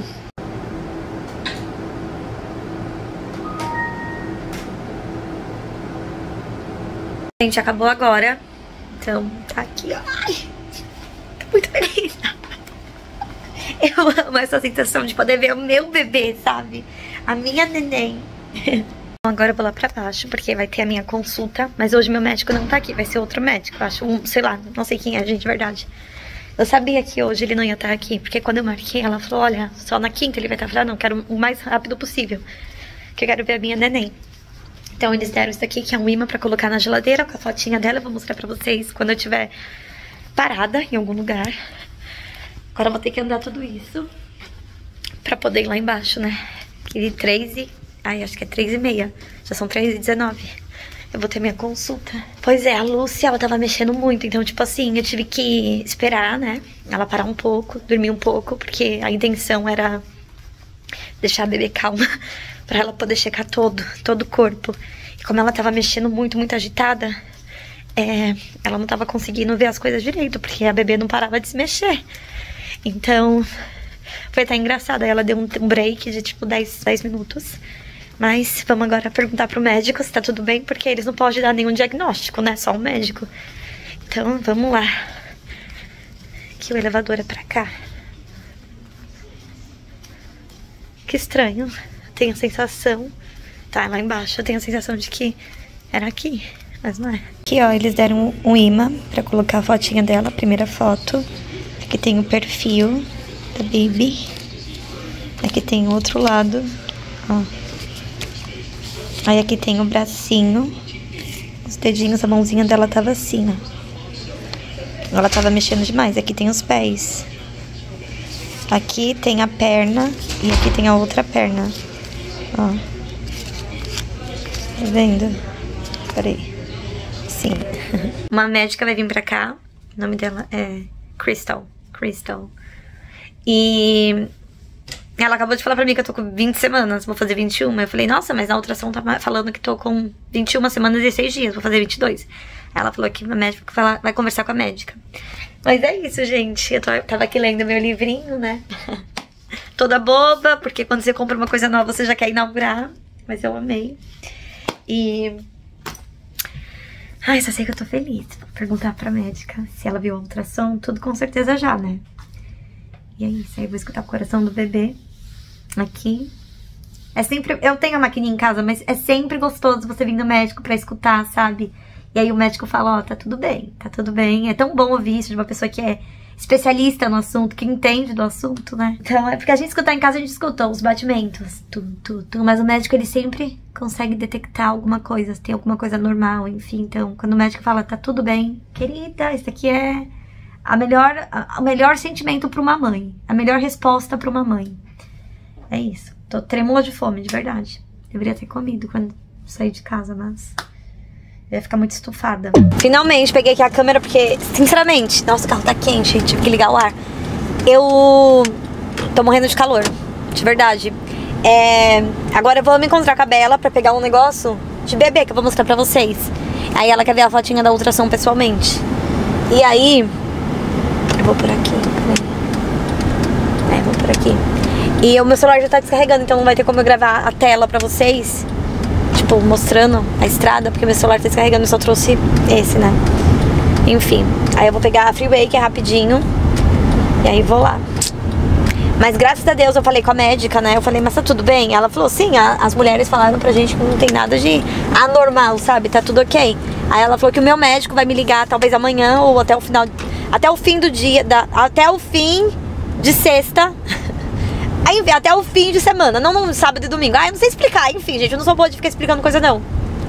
S2: Gente, acabou agora. Então, tá aqui, ó. Ai, tô muito feliz. Eu amo essa sensação de poder ver o meu bebê, sabe? A minha neném. Agora eu vou lá pra baixo, porque vai ter a minha consulta. Mas hoje meu médico não tá aqui, vai ser outro médico. Eu acho, sei lá, não sei quem é, gente, de verdade. Eu sabia que hoje ele não ia estar aqui, porque quando eu marquei, ela falou, olha, só na quinta ele vai estar. Eu falei, não, quero o mais rápido possível, que eu quero ver a minha neném. Então eles deram isso aqui, que é um imã pra colocar na geladeira, com a fotinha dela. Eu vou mostrar pra vocês quando eu estiver parada em algum lugar. Agora eu vou ter que andar tudo isso pra poder ir lá embaixo, né? Que 3 Ai, acho que é 3h30. Já são 3h19. Eu vou ter minha consulta. Pois é, a Lúcia, ela tava mexendo muito. Então, tipo assim, eu tive que esperar, né? Ela parar um pouco, dormir um pouco. Porque a intenção era deixar a bebê calma. Pra ela poder checar todo o corpo. E como ela tava mexendo muito, muito agitada, ela não tava conseguindo ver as coisas direito. Porque a bebê não parava de se mexer. Então, foi até engraçado. Aí ela deu um break de tipo 10 minutos. Mas vamos agora perguntar pro médico se tá tudo bem, porque eles não podem dar nenhum diagnóstico, né? Só o médico. Então, vamos lá. Que o elevador é pra cá. Que estranho. Tenho a sensação... Tá, lá embaixo eu tenho a sensação de que era aqui, mas não é. Aqui, ó, eles deram um imã pra colocar a fotinha dela, a primeira foto. Aqui tem o perfil da baby. Aqui tem o outro lado, ó. Aí aqui tem o bracinho, os dedinhos, a mãozinha dela tava assim, ó. Ela tava mexendo demais. Aqui tem os pés. Aqui tem a perna e aqui tem a outra perna, ó. Tá vendo? Peraí. Sim. Uma médica vai vir pra cá. O nome dela é Crystal. E... ela acabou de falar pra mim que eu tô com 20 semanas, vou fazer 21. Eu falei, nossa, mas a ultrassom tá falando que tô com 21 semanas e 6 dias, vou fazer 22. Ela falou que a médica vai conversar com a médica. Mas é isso, gente. Eu tava aqui lendo meu livrinho, né? Toda boba, porque quando você compra uma coisa nova, você já quer inaugurar. Mas eu amei. E... ai, só sei que eu tô feliz. Vou perguntar pra médica se ela viu a ultrassom. Tudo com certeza já, né? E é isso. Aí eu vou escutar o coração do bebê. Aqui. É sempre... eu tenho a maquininha em casa, mas é sempre gostoso você vir no médico pra escutar, sabe? E aí o médico fala, ó, tá tudo bem, tá tudo bem. É tão bom ouvir isso de uma pessoa que é especialista no assunto, que entende do assunto, né? Então, é porque a gente escutar em casa, a gente escuta os batimentos, tudo. Mas o médico, ele sempre consegue detectar alguma coisa, se tem alguma coisa normal, enfim. Então, quando o médico fala, tá tudo bem, querida, isso aqui é o melhor sentimento pra uma mãe, a melhor resposta pra uma mãe. É isso. Tô trêmula de fome, de verdade. Deveria ter comido quando saí de casa, mas... eu ia ficar muito estufada. Finalmente peguei aqui a câmera porque, sinceramente, nossa, o carro tá quente, tive que ligar o ar. Eu tô morrendo de calor, de verdade. Agora eu vou me encontrar com a Bela pra pegar um negócio de bebê que eu vou mostrar pra vocês. Aí ela quer ver a fotinha da ultrassom pessoalmente. E aí, eu vou por aqui. Vou por aqui. E o meu celular já tá descarregando, então não vai ter como eu gravar a tela pra vocês, tipo, mostrando a estrada, porque meu celular tá descarregando, eu só trouxe esse, né? Enfim, aí eu vou pegar a Freeway, que é rapidinho, e aí vou lá. Mas graças a Deus eu falei com a médica, né? Eu falei, mas tá tudo bem? Ela falou, sim, as mulheres falaram pra gente que não tem nada de anormal, sabe? Tá tudo ok. Aí ela falou que o meu médico vai me ligar talvez amanhã ou até o final, até o fim do dia, até o fim de sexta. Aí, até o fim de semana, não sábado e domingo. Ah, eu não sei explicar, enfim, gente, eu não sou boa de ficar explicando coisa, não.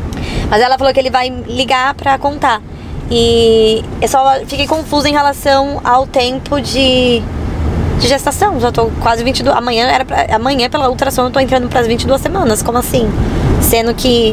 S2: Mas ela falou que ele vai ligar pra contar. E eu só fiquei confusa em relação ao tempo de gestação. Já tô quase 22. Amanhã pela ultrassom eu tô entrando pras 22 semanas. Como assim? Sendo que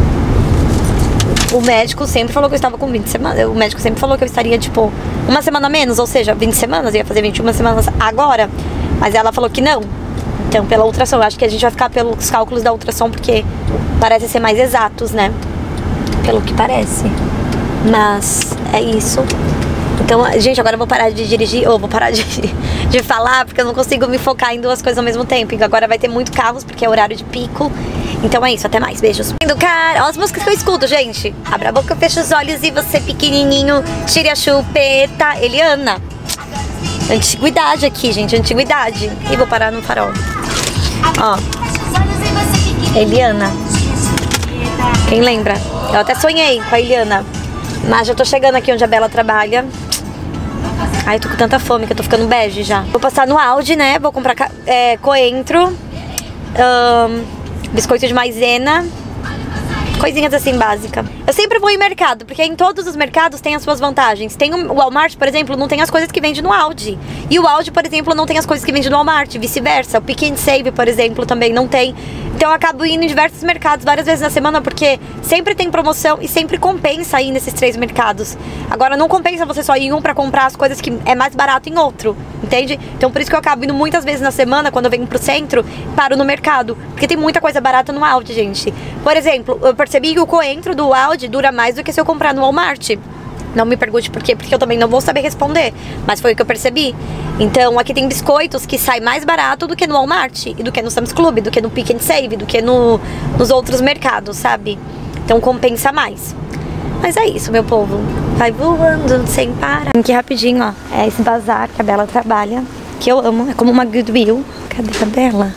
S2: o médico sempre falou que eu estava com 20 semanas. O médico sempre falou que eu estaria, tipo, uma semana a menos, ou seja, 20 semanas, eu ia fazer 21 semanas agora. Mas ela falou que não. Então, pela ultrassom, eu acho que a gente vai ficar pelos cálculos da ultrassom, porque parece ser mais exatos, né? Pelo que parece. Mas é isso. Então, gente, agora eu vou parar de dirigir, ou vou parar de falar, porque eu não consigo me focar em duas coisas ao mesmo tempo. E agora vai ter muito carros, porque é horário de pico. Então é isso, até mais, beijos. Cara, olha as músicas que eu escuto, gente. Abra a boca, fecha os olhos e você pequenininho, tire a chupeta. Eliana. Antiguidade aqui, gente, antiguidade. E vou parar no farol. Ó. Eliana. Quem lembra? Eu até sonhei com a Eliana. Mas já tô chegando aqui onde a Bela trabalha. Ai, tô com tanta fome que eu tô ficando bege já. Vou passar no Aldi, né? Vou comprar coentro, biscoito de maisena, coisinhas assim básicas. Eu sempre vou em mercado, porque em todos os mercados tem as suas vantagens. Tem o Walmart, por exemplo, não tem as coisas que vende no Aldi. E o Aldi, por exemplo, não tem as coisas que vende no Walmart, vice-versa. O Pick and Save, por exemplo, também não tem. Então eu acabo indo em diversos mercados várias vezes na semana, porque sempre tem promoção e sempre compensa ir nesses 3 mercados. Agora não compensa você só ir em um pra comprar as coisas que é mais barato em outro, entende? Então por isso que eu acabo indo muitas vezes na semana, quando eu venho pro centro, paro no mercado, porque tem muita coisa barata no Aldi, gente. Por exemplo, eu percebi que o coentro do Aldi dura mais do que se eu comprar no Walmart. Não me pergunte por quê, porque eu também não vou saber responder. Mas foi o que eu percebi. Então aqui tem biscoitos que saem mais barato do que no Walmart, e do que no Sam's Club, do que no Pick and Save, do que nos outros mercados, sabe? Então compensa mais. Mas é isso, meu povo. Vai voando sem parar. Aqui rapidinho, ó. É esse bazar que a Bela trabalha, que eu amo. É como uma Goodwill. Cadê a Bela?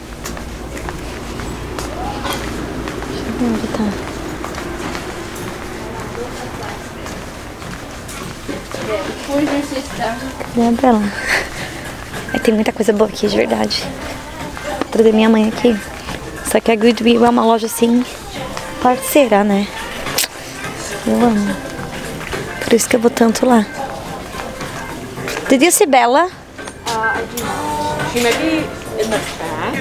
S2: Onde tá? Cadê a Bela? Tem muita coisa boa aqui, de verdade. Vou trazer minha mãe aqui. Só que a Goodwill é uma loja assim, parceira, né? Eu amo. Por isso que eu vou tanto lá. Did you see Bella?
S5: She may be in the back.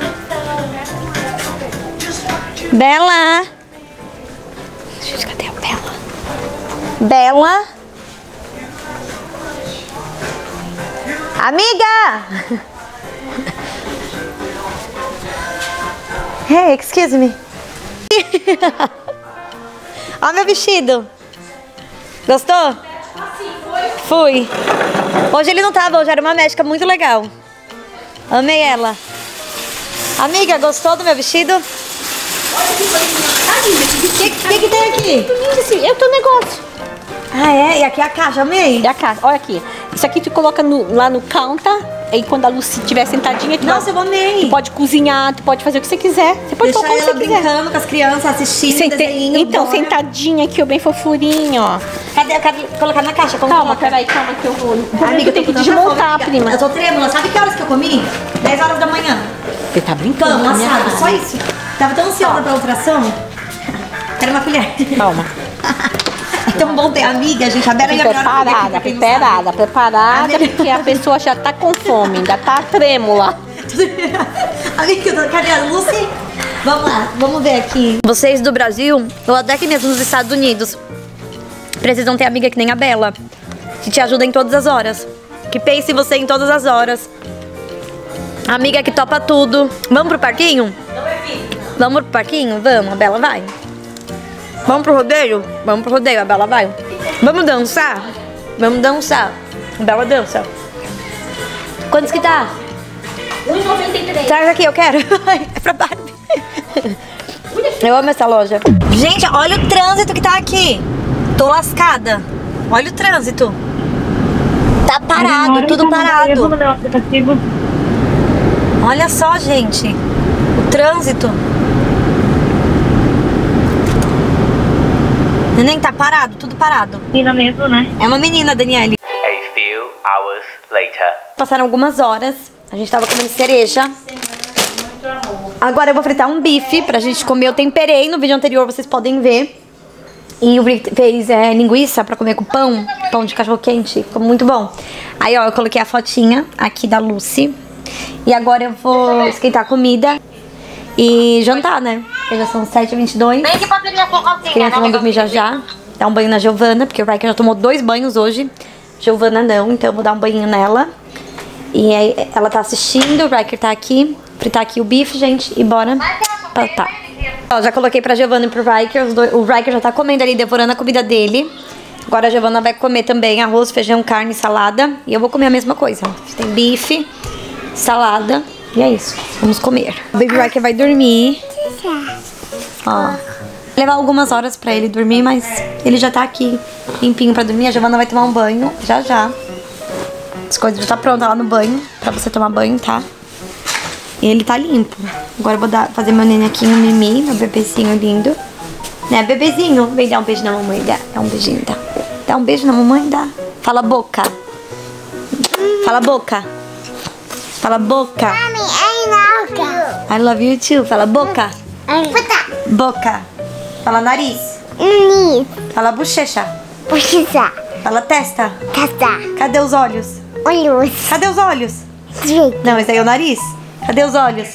S2: Bella! Gente, cadê a Bella? Bella? Amiga! Hey, excuse me. Olha meu vestido. Gostou? Fui. Hoje ele não tava, hoje era uma médica muito legal. Amei ela. Amiga, gostou do meu vestido? O que tem aqui?
S8: É o teu negócio.
S2: Ah, é? E aqui é a caixa, amei.
S8: É a caixa, olha aqui. Isso aqui tu coloca lá no counter. Aí quando a Lucy estiver sentadinha,
S2: Nossa, eu amei.
S8: Tu pode cozinhar, tu pode fazer o que você quiser. Você pode
S2: deixar
S8: colocar
S2: ela
S8: o que você quiser.
S2: brincando com as crianças, assistindo, desenho.
S8: Então,
S2: bora.
S8: sentadinha aqui, ó, bem fofurinho, ó.
S2: Cadê? Eu quero colocar na caixa. Como
S8: Calma,
S2: coloca?
S8: peraí, calma que eu vou.
S2: Amiga,
S8: eu tenho que
S2: tanta
S8: desmontar,
S2: fome,
S8: prima.
S2: Eu tô trêmula. Sabe que horas que eu comi? 10 horas da manhã.
S8: Você tá brincando
S2: Pão,
S8: com a minha
S2: assado,
S8: cara.
S2: só isso. Tava tão ansiosa pra ultrassom. Quero uma colher.
S8: Calma.
S2: É tão bom ter amiga, gente. A Bela é a melhor amiga,
S8: Preparada, porque a pessoa já tá com fome, ainda tá trêmula.
S2: Amiga, cadê a Lucy? Vamos lá, vamos ver aqui. Vocês do Brasil, ou até aqui mesmo nos Estados Unidos, precisam ter amiga que nem a Bela, que te ajuda em todas as horas, que pense em você em todas as horas. Amiga que topa tudo. Vamos pro parquinho? Vamos pro parquinho? Vamos, a Bela vai. Vamos pro rodeio? Vamos pro rodeio, a Bela vai. Vamos dançar? Vamos dançar. A Bela dança. Quantos que tá?
S8: 1,93.
S2: Traz aqui, eu quero. É pra Barbie. Eu amo essa loja. Gente, olha o trânsito que tá aqui. Tô lascada. Olha o trânsito. Tá parado, tudo parado. Olha só, gente. O trânsito. Neném, tá parado, tudo parado.
S9: Menina mesmo, né?
S2: É uma menina, Daniele.
S4: A few hours later.
S2: Passaram algumas horas. A gente tava comendo cereja. Agora eu vou fritar um bife pra gente comer. Eu temperei no vídeo anterior, vocês podem ver. E o Rick fez linguiça pra comer com pão de cachorro quente, ficou muito bom. Aí, ó, eu coloquei a fotinha aqui da Lucy. E agora eu vou esquentar a comida e jantar, né? Porque já são 7h22. As crianças vão dormir já. Dar um banho na Giovana, porque o Riker já tomou 2 banhos hoje. Giovana não, então eu vou dar um banho nela. E aí ela tá assistindo, o Riker tá aqui. Fritar aqui o bife, gente, e bora pra tá. Ó, já coloquei pra Giovana e pro Riker. O Riker já tá comendo ali, devorando a comida dele. Agora a Giovana vai comer também arroz, feijão, carne, salada. E eu vou comer a mesma coisa. Tem bife, salada. E é isso. Vamos comer. O Baby Riker vai dormir. Ó. Vai levar algumas horas pra ele dormir, mas ele já tá aqui limpinho pra dormir. A Giovana vai tomar um banho já já. As coisas já tá pronta lá no banho pra você tomar banho, tá? E ele tá limpo. Agora eu vou fazer meu nenequinho Mimi, meu bebezinho lindo. Né, bebezinho? Vem dar um beijo na mamãe, dá um beijinho, dá. Dá um beijo na mamãe, dá. Fala boca. Fala boca. Fala boca. I love you too. Fala boca. Boca. Fala nariz. Fala bochecha. Fala testa. Cadê os olhos? Cadê os olhos? Não, esse aí é o nariz. Cadê os olhos?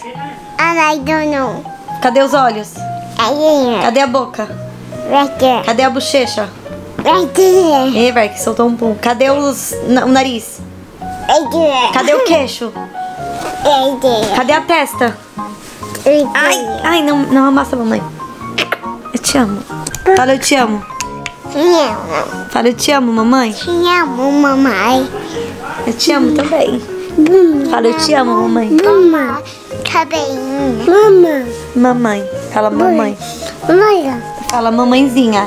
S2: Cadê os olhos? Cadê a boca? Cadê a bochecha? Ih, vai que soltou um pum. Cadê o nariz? Cadê o queixo? Cadê a testa? Ai, não amassa a mamãe. Eu te amo. Fala, eu te amo. Fala, eu te amo, mamãe. Eu te amo também. Fala, eu te amo, mamãe. Mamãe. Fala, mamãe. Fala, mamãezinha.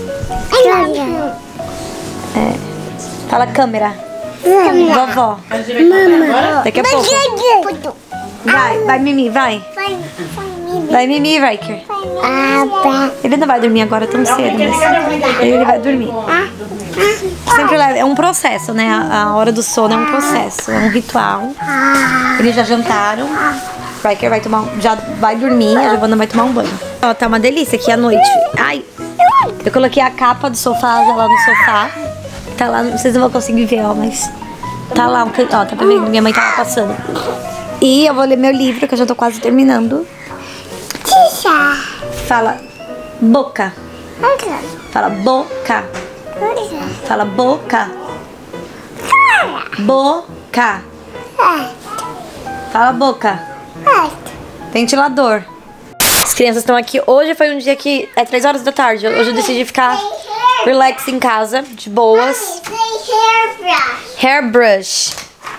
S2: Fala, câmera. Vovó. Daqui a pouco. Vai, Mimi, vai. Vai, Mimi, Riker. Ele não vai dormir agora tão cedo, mas ele vai dormir. Sempre é um processo, né? A hora do sono é um processo, é um ritual. Eles já jantaram. O Riker já vai dormir, a Giovana vai tomar um banho. Ó, tá uma delícia aqui à noite. Ai, eu coloquei a capa do sofá já lá no sofá. Tá lá, vocês não vão conseguir ver, ó, mas tá lá, ó, tá vendo? Minha mãe tá lá passando. E eu vou ler meu livro, que eu já tô quase terminando. Fala boca. Fala boca. Fala boca. Boca. Fala boca. Ventilador. As crianças estão aqui. Hoje foi um dia que é 3 horas da tarde. Hoje eu decidi ficar relax em casa, de boas. Hairbrush.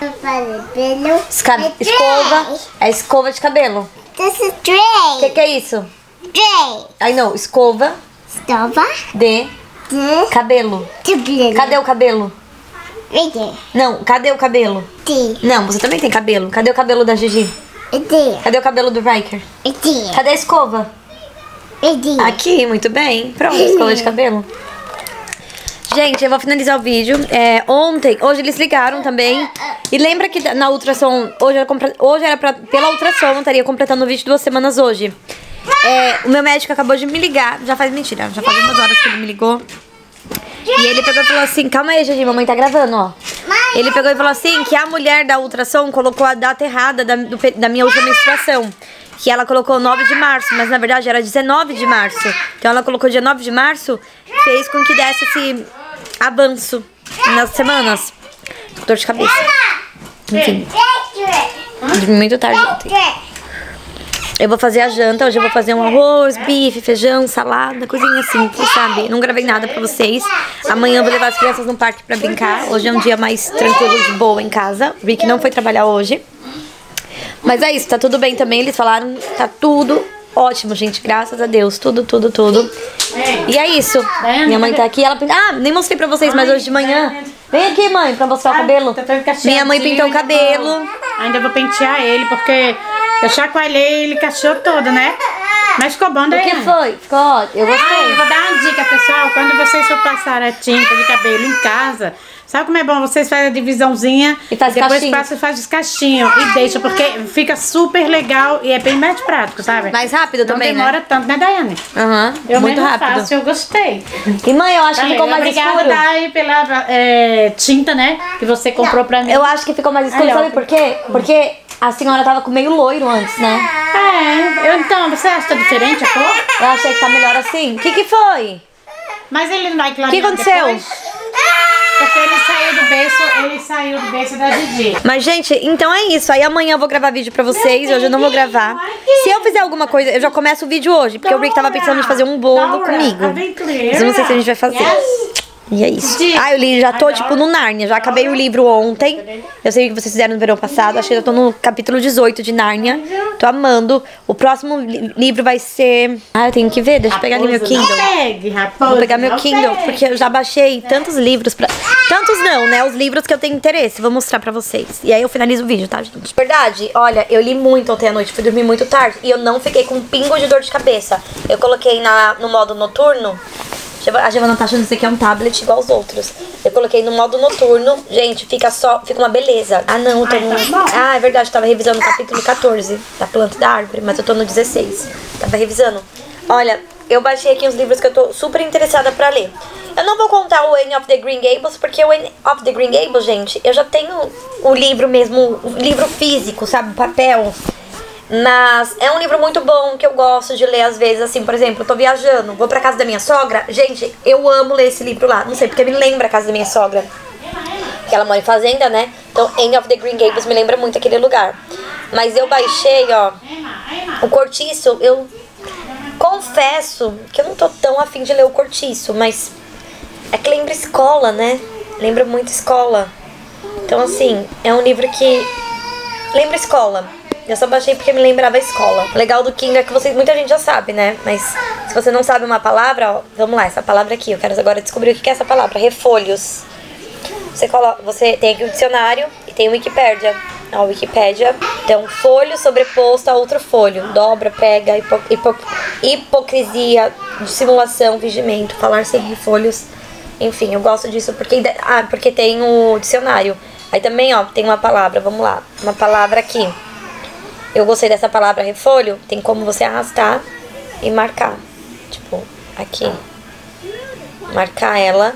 S2: Escova. É escova de cabelo. O que é isso? I know, escova de cabelo. Cadê o cabelo? Não, cadê o cabelo? Não, você também tem cabelo. Cadê o cabelo da Gigi? Cadê o cabelo do Riker? Cadê a escova? Aqui, muito bem. Pronto, escova de cabelo. Gente, eu vou finalizar o vídeo. Hoje eles ligaram também. E lembra que na ultrassom, hoje era pela ultrassom, eu estaria completando 22 semanas hoje. O meu médico acabou de me ligar. Já faz umas horas que ele me ligou. E ele pegou e falou assim, calma aí, Gigi, mamãe tá gravando, ó. Ele pegou e falou assim, que a mulher da ultrassom colocou a data errada da minha última menstruação. Que ela colocou 9 de março, mas na verdade era 19 de março. Então ela colocou dia 9 de março, fez com que desse esse avanço nas semanas. Tô com dor de cabeça. Enfim. Dormi muito tarde ontem. Eu vou fazer a janta, hoje eu vou fazer um arroz, bife, feijão, salada, coisinha simples, sabe? Não gravei nada pra vocês. Amanhã eu vou levar as crianças no parque pra brincar. Hoje é um dia mais tranquilo, de boa em casa. O Rick não foi trabalhar hoje. Mas é isso, tá tudo bem também. Eles falaram, tá tudo ótimo, gente. Graças a Deus, tudo. E é isso. Minha mãe tá aqui, ela... nem mostrei pra vocês, mas hoje de manhã... Vem aqui, mãe, pra mostrar o cabelo. Minha mãe pintou o cabelo.
S9: Ainda vou pentear ele, porque eu chacoalhei ele cachorro todo, né? Mas ficou bom,
S2: O
S9: Daiane?
S2: que foi? Ficou ótimo. Eu
S9: Ah, eu
S2: gostei.
S9: vou dar uma dica, pessoal. Quando vocês for passar a tinta de cabelo em casa, sabe como é bom? Vocês fazem a divisãozinha
S2: E faz
S9: depois
S2: cachinho.
S9: passa e faz os cachinhos. E deixa, porque fica super legal e é bem mais prático, sabe?
S2: Mais rápido
S9: Não
S2: também,
S9: demora
S2: né?
S9: tanto, né, Daiane?
S2: Aham,
S9: Eu
S2: muito
S9: mesmo
S2: rápido.
S9: faço, eu gostei.
S2: E mãe, eu acho que
S9: Valeu,
S2: ficou mais
S9: obrigada,
S2: escuro.
S9: Dai, pela tinta, né? Que você comprou pra mim.
S2: Eu acho que ficou mais escuro,
S9: Aí, ó.
S2: sabe por quê? Porque a senhora tava com meio loiro antes, né?
S9: Então, você acha que tá diferente a cor?
S2: Eu achei que tá melhor assim. O que foi?
S9: Mas ele não vai
S2: O que aconteceu?
S9: depois, porque ele saiu do berço da Didi.
S2: Mas, gente, então é isso. Aí amanhã eu vou gravar vídeo pra vocês. Hoje eu não vou gravar. Se eu fizer alguma coisa, eu já começo o vídeo hoje. Porque o Rick tava pensando em fazer um bolo comigo. Mas eu não sei se a gente vai fazer. E é isso. Ah, eu li, já tô tipo no Nárnia. Já acabei o livro ontem. Eu sei o que vocês fizeram no verão passado. Acho que eu tô no capítulo 18 de Nárnia. Tô amando. O próximo livro vai ser... Ah, eu tenho que ver. Deixa eu pegar ali meu Kindle. Vou pegar meu Kindle, porque eu já baixei tantos livros pra... Tantos não, né? Os livros que eu tenho interesse. Vou mostrar pra vocês. E aí eu finalizo o vídeo, tá, gente? Verdade, olha, eu li muito ontem à noite. Fui dormir muito tarde. E eu não fiquei com um pingo de dor de cabeça. Eu coloquei no modo noturno. A Giovana tá achando que isso aqui é um tablet igual aos outros. Eu coloquei no modo noturno. Gente, fica uma beleza. Ah, não, eu tô no... Ah, é verdade, eu tava revisando o capítulo 14 da planta da árvore, mas eu tô no 16. Tava revisando. Olha, eu baixei aqui uns livros que eu tô super interessada pra ler. Eu não vou contar o Anne of the Green Gables, porque o Anne of the Green Gables, gente, eu já tenho o livro mesmo, o livro físico, sabe, papel. Mas é um livro muito bom que eu gosto de ler às vezes, assim, por exemplo, eu tô viajando, vou pra casa da minha sogra. Gente, eu amo ler esse livro lá, não sei, porque me lembra a casa da minha sogra, que ela mora em fazenda, né? Então, Anne of the Green Gables me lembra muito aquele lugar. Mas eu baixei, ó, o Cortiço. Eu confesso que eu não tô tão afim de ler o Cortiço, mas é que lembra escola, né? Lembra muito escola. Então, assim, é um livro que lembra escola. Eu só baixei porque me lembrava a escola. O legal do Kindle é que muita gente já sabe, né? Mas se você não sabe uma palavra, ó, vamos lá, essa palavra aqui. Eu quero agora descobrir o que é essa palavra. Refolhos. Você tem aqui o dicionário e tem o Wikipédia. A Wikipédia. Então, folho sobreposto a outro folho. Dobra, pega, hipocrisia, dissimulação, fingimento, falar sem refolhos. Enfim, eu gosto disso porque tem o dicionário. Aí também, ó, tem uma palavra, vamos lá. Uma palavra aqui. Eu gostei dessa palavra refolho. Tem como você arrastar e marcar. Tipo, aqui. Marcar ela.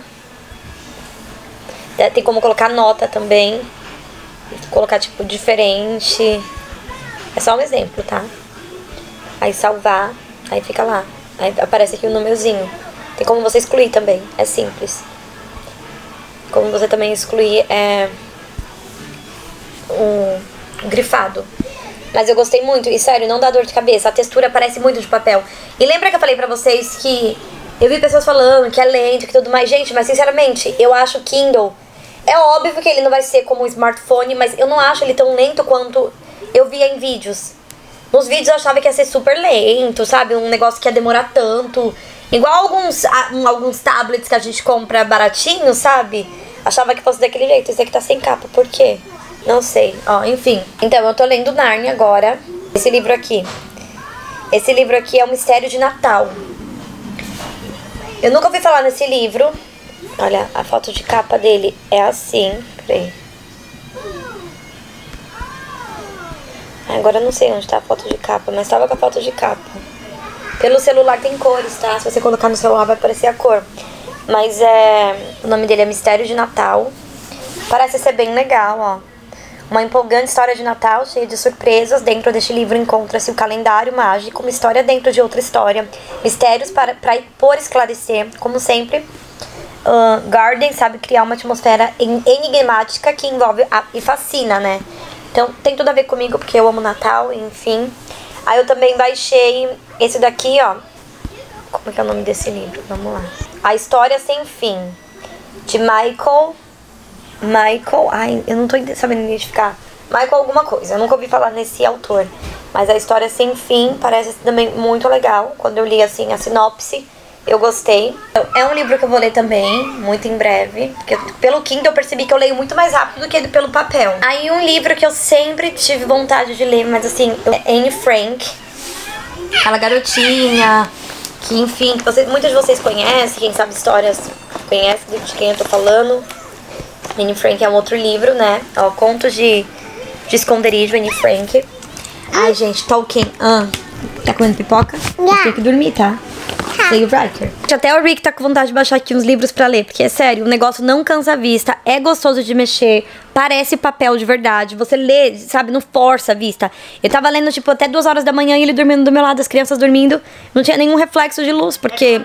S2: Tem como colocar nota também. Colocar, tipo, diferente. É só um exemplo, tá? Aí salvar. Aí fica lá. Aí aparece aqui o númerozinho. Tem como você excluir também. É simples. Como você também excluir o grifado. Mas eu gostei muito, e sério, não dá dor de cabeça. A textura parece muito de papel. E lembra que eu falei pra vocês que eu vi pessoas falando que é lento, que tudo mais. Gente, mas sinceramente, eu acho o Kindle... É óbvio que ele não vai ser como um smartphone, mas eu não acho ele tão lento quanto eu via em vídeos. Nos vídeos eu achava que ia ser super lento, sabe? Um negócio que ia demorar tanto. Igual alguns tablets que a gente compra baratinho, sabe? Achava que fosse daquele jeito. Esse aqui tá sem capa, por quê? Não sei, ó, enfim. Então, eu tô lendo Nárnia agora. Esse livro aqui. Esse livro aqui é o Mistério de Natal. Eu nunca ouvi falar nesse livro. Olha, a foto de capa dele é assim. Peraí. Agora eu não sei onde tá a foto de capa, mas tava com a foto de capa. Pelo celular tem cores, tá? Se você colocar no celular vai aparecer a cor. Mas o nome dele é Mistério de Natal. Parece ser bem legal, ó. Uma empolgante história de Natal, cheia de surpresas. Dentro deste livro encontra-se o calendário mágico, uma história dentro de outra história, mistérios por esclarecer. Como sempre, Garden sabe criar uma atmosfera enigmática que envolve e fascina, né? Então tem tudo a ver comigo, porque eu amo Natal, enfim. Aí eu também baixei esse daqui, ó. Como é que é o nome desse livro? Vamos lá. A História Sem Fim, de Michael, ai, eu não tô sabendo identificar. Michael alguma coisa, eu nunca ouvi falar nesse autor. Mas A História Sem Fim parece também muito legal. Quando eu li, assim, a sinopse, eu gostei. É um livro que eu vou ler também, muito em breve. Porque pelo Kindle eu percebi que eu leio muito mais rápido do que pelo papel. Aí um livro que eu sempre tive vontade de ler, mas assim, é Anne Frank. aquela garotinha que, enfim, muitos de vocês conhecem, quem sabe histórias conhece de quem eu tô falando. Anne Frank é um outro livro, né? Ó, Contos de Esconderijo, Anne Frank. Ai, gente, Tolkien. Tá comendo pipoca? Tem que dormir, tá? Sei o Writer. Até o Rick tá com vontade de baixar aqui uns livros pra ler, porque é sério, o negócio não cansa a vista, é gostoso de mexer, parece papel de verdade. Você lê, sabe, não força a vista. Eu tava lendo, tipo, até 2 horas da manhã e ele dormindo do meu lado, as crianças dormindo. Não tinha nenhum reflexo de luz, porque...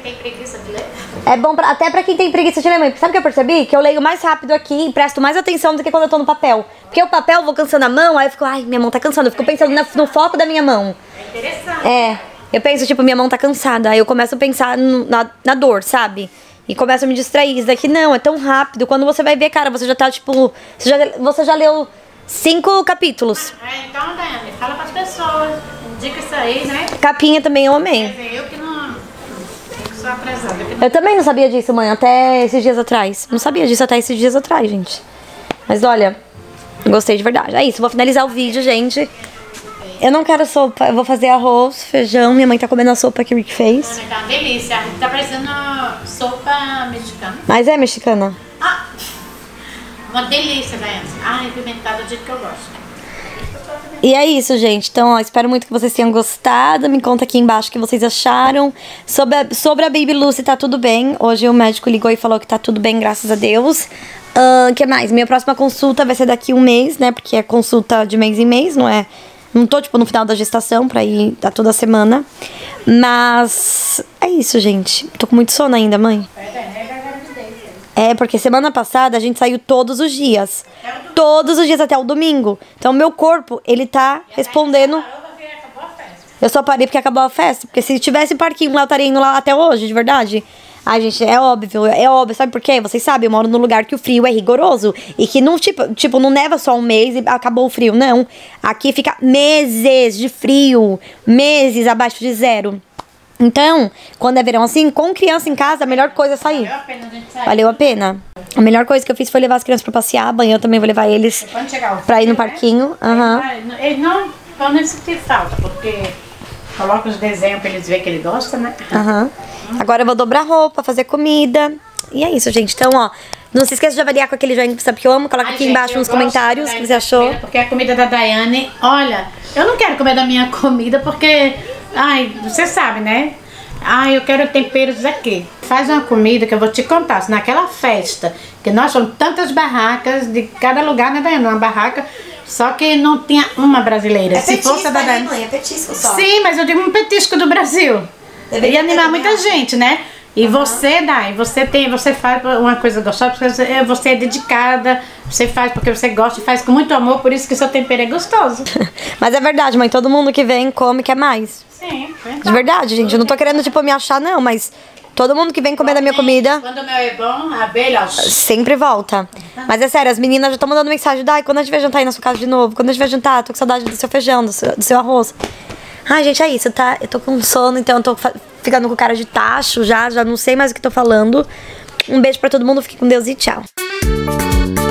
S2: É bom até pra quem tem preguiça de ler, mãe. Sabe o que eu percebi? Que eu leio mais rápido aqui e presto mais atenção do que quando eu tô no papel. Porque o papel, eu vou cansando a mão, aí eu fico, ai, minha mão tá cansando. Eu fico pensando no foco da minha mão.
S3: É interessante.
S2: É. Eu penso, tipo, minha mão tá cansada. Aí eu começo a pensar na dor, sabe? E começo a me distrair. Isso daqui não, é tão rápido. Quando você vai ver, cara, você já tá, tipo... Você já leu 5 capítulos.
S9: Então, Daiane, fala pras pessoas. Indica isso aí, né?
S2: Capinha também eu amei.
S9: Quer dizer, eu que não... Eu sou atrasada.
S2: Eu também não sabia disso, mãe, até esses dias atrás. Não sabia disso até esses dias atrás, gente. Mas olha, gostei de verdade. É isso, vou finalizar o vídeo, gente. Eu não quero sopa, eu vou fazer arroz, feijão. Minha mãe tá comendo a sopa que o Rick fez.
S9: Tá uma delícia. Tá parecendo sopa mexicana.
S2: Mas é mexicana?
S9: Ah, uma delícia, Daiane. Pimentada do jeito que eu gosto.
S2: E é isso, gente. Então, ó, espero muito que vocês tenham gostado. Me conta aqui embaixo o que vocês acharam. Sobre a Baby Lucy, tá tudo bem. Hoje o médico ligou e falou que tá tudo bem, graças a Deus. Que mais? Minha próxima consulta vai ser daqui 1 mês, né? Porque é consulta de mês em mês, não é? Não tô, tipo, no final da gestação pra ir tá toda semana. Mas é isso, gente. Tô com muito sono ainda, mãe. É, porque semana passada a gente saiu todos os dias. Todos os dias até o domingo. Então, meu corpo, ele tá respondendo. Eu só parei porque acabou a festa. Porque se tivesse parquinho lá, eu estaria indo lá até hoje, de verdade. Ai, gente, é óbvio. Sabe por quê? Vocês sabem, eu moro num lugar que o frio é rigoroso. E que não, tipo, não neva só 1 mês e acabou o frio, não. Aqui fica meses de frio. Meses abaixo de 0. Então, quando é verão assim, com criança em casa, a melhor coisa é sair.
S9: Valeu a pena a gente sair.
S2: Valeu a pena. A melhor coisa que eu fiz foi levar as crianças pra passear. Amanhã eu também vou levar eles pra ir no parquinho.
S9: Eles não vão sentir falta, porque coloca os desenhos pra eles verem que ele gosta, né?
S2: Agora eu vou dobrar roupa, fazer comida. E é isso, gente. Então, ó, não se esqueça de avaliar com aquele joinha que sabe que eu amo. Coloca aqui embaixo nos comentários o que você achou.
S9: Porque a comida da Daiane, olha, eu não quero comer da minha comida porque, você sabe, né? Eu quero temperos aqui. Faz uma comida que eu vou te contar. Se naquela festa, que nós somos tantas barracas de cada lugar, né, Daiane? Uma barraca, só que não tinha uma brasileira.
S2: É
S9: se
S2: petisco,
S9: fosse a da Daiane,
S2: mãe, é petisco só.
S9: Sim, mas eu digo um petisco do Brasil. Ia animar muita gente, né? E você, Dai, você faz uma coisa gostosa, porque você é dedicada, você faz porque você gosta e faz com muito amor, por isso que seu tempero é gostoso.
S2: Mas é verdade, mãe, todo mundo que vem come quer mais.
S9: Sim, verdade.
S2: De verdade, gente, eu não tô querendo, tipo, me achar, não, mas todo mundo que vem comer da minha comida...
S9: Quando o meu é bom, a abelha...
S2: Sempre volta. Mas é sério, as meninas já estão mandando mensagem, Dai, quando a gente vai jantar aí na sua casa de novo? Quando a gente vai jantar? Tô com saudade do seu feijão, do seu arroz. Ai, gente, é isso, tá? Eu tô com sono, então eu tô ficando com cara de tacho já não sei mais o que tô falando. Um beijo pra todo mundo, fique com Deus e tchau.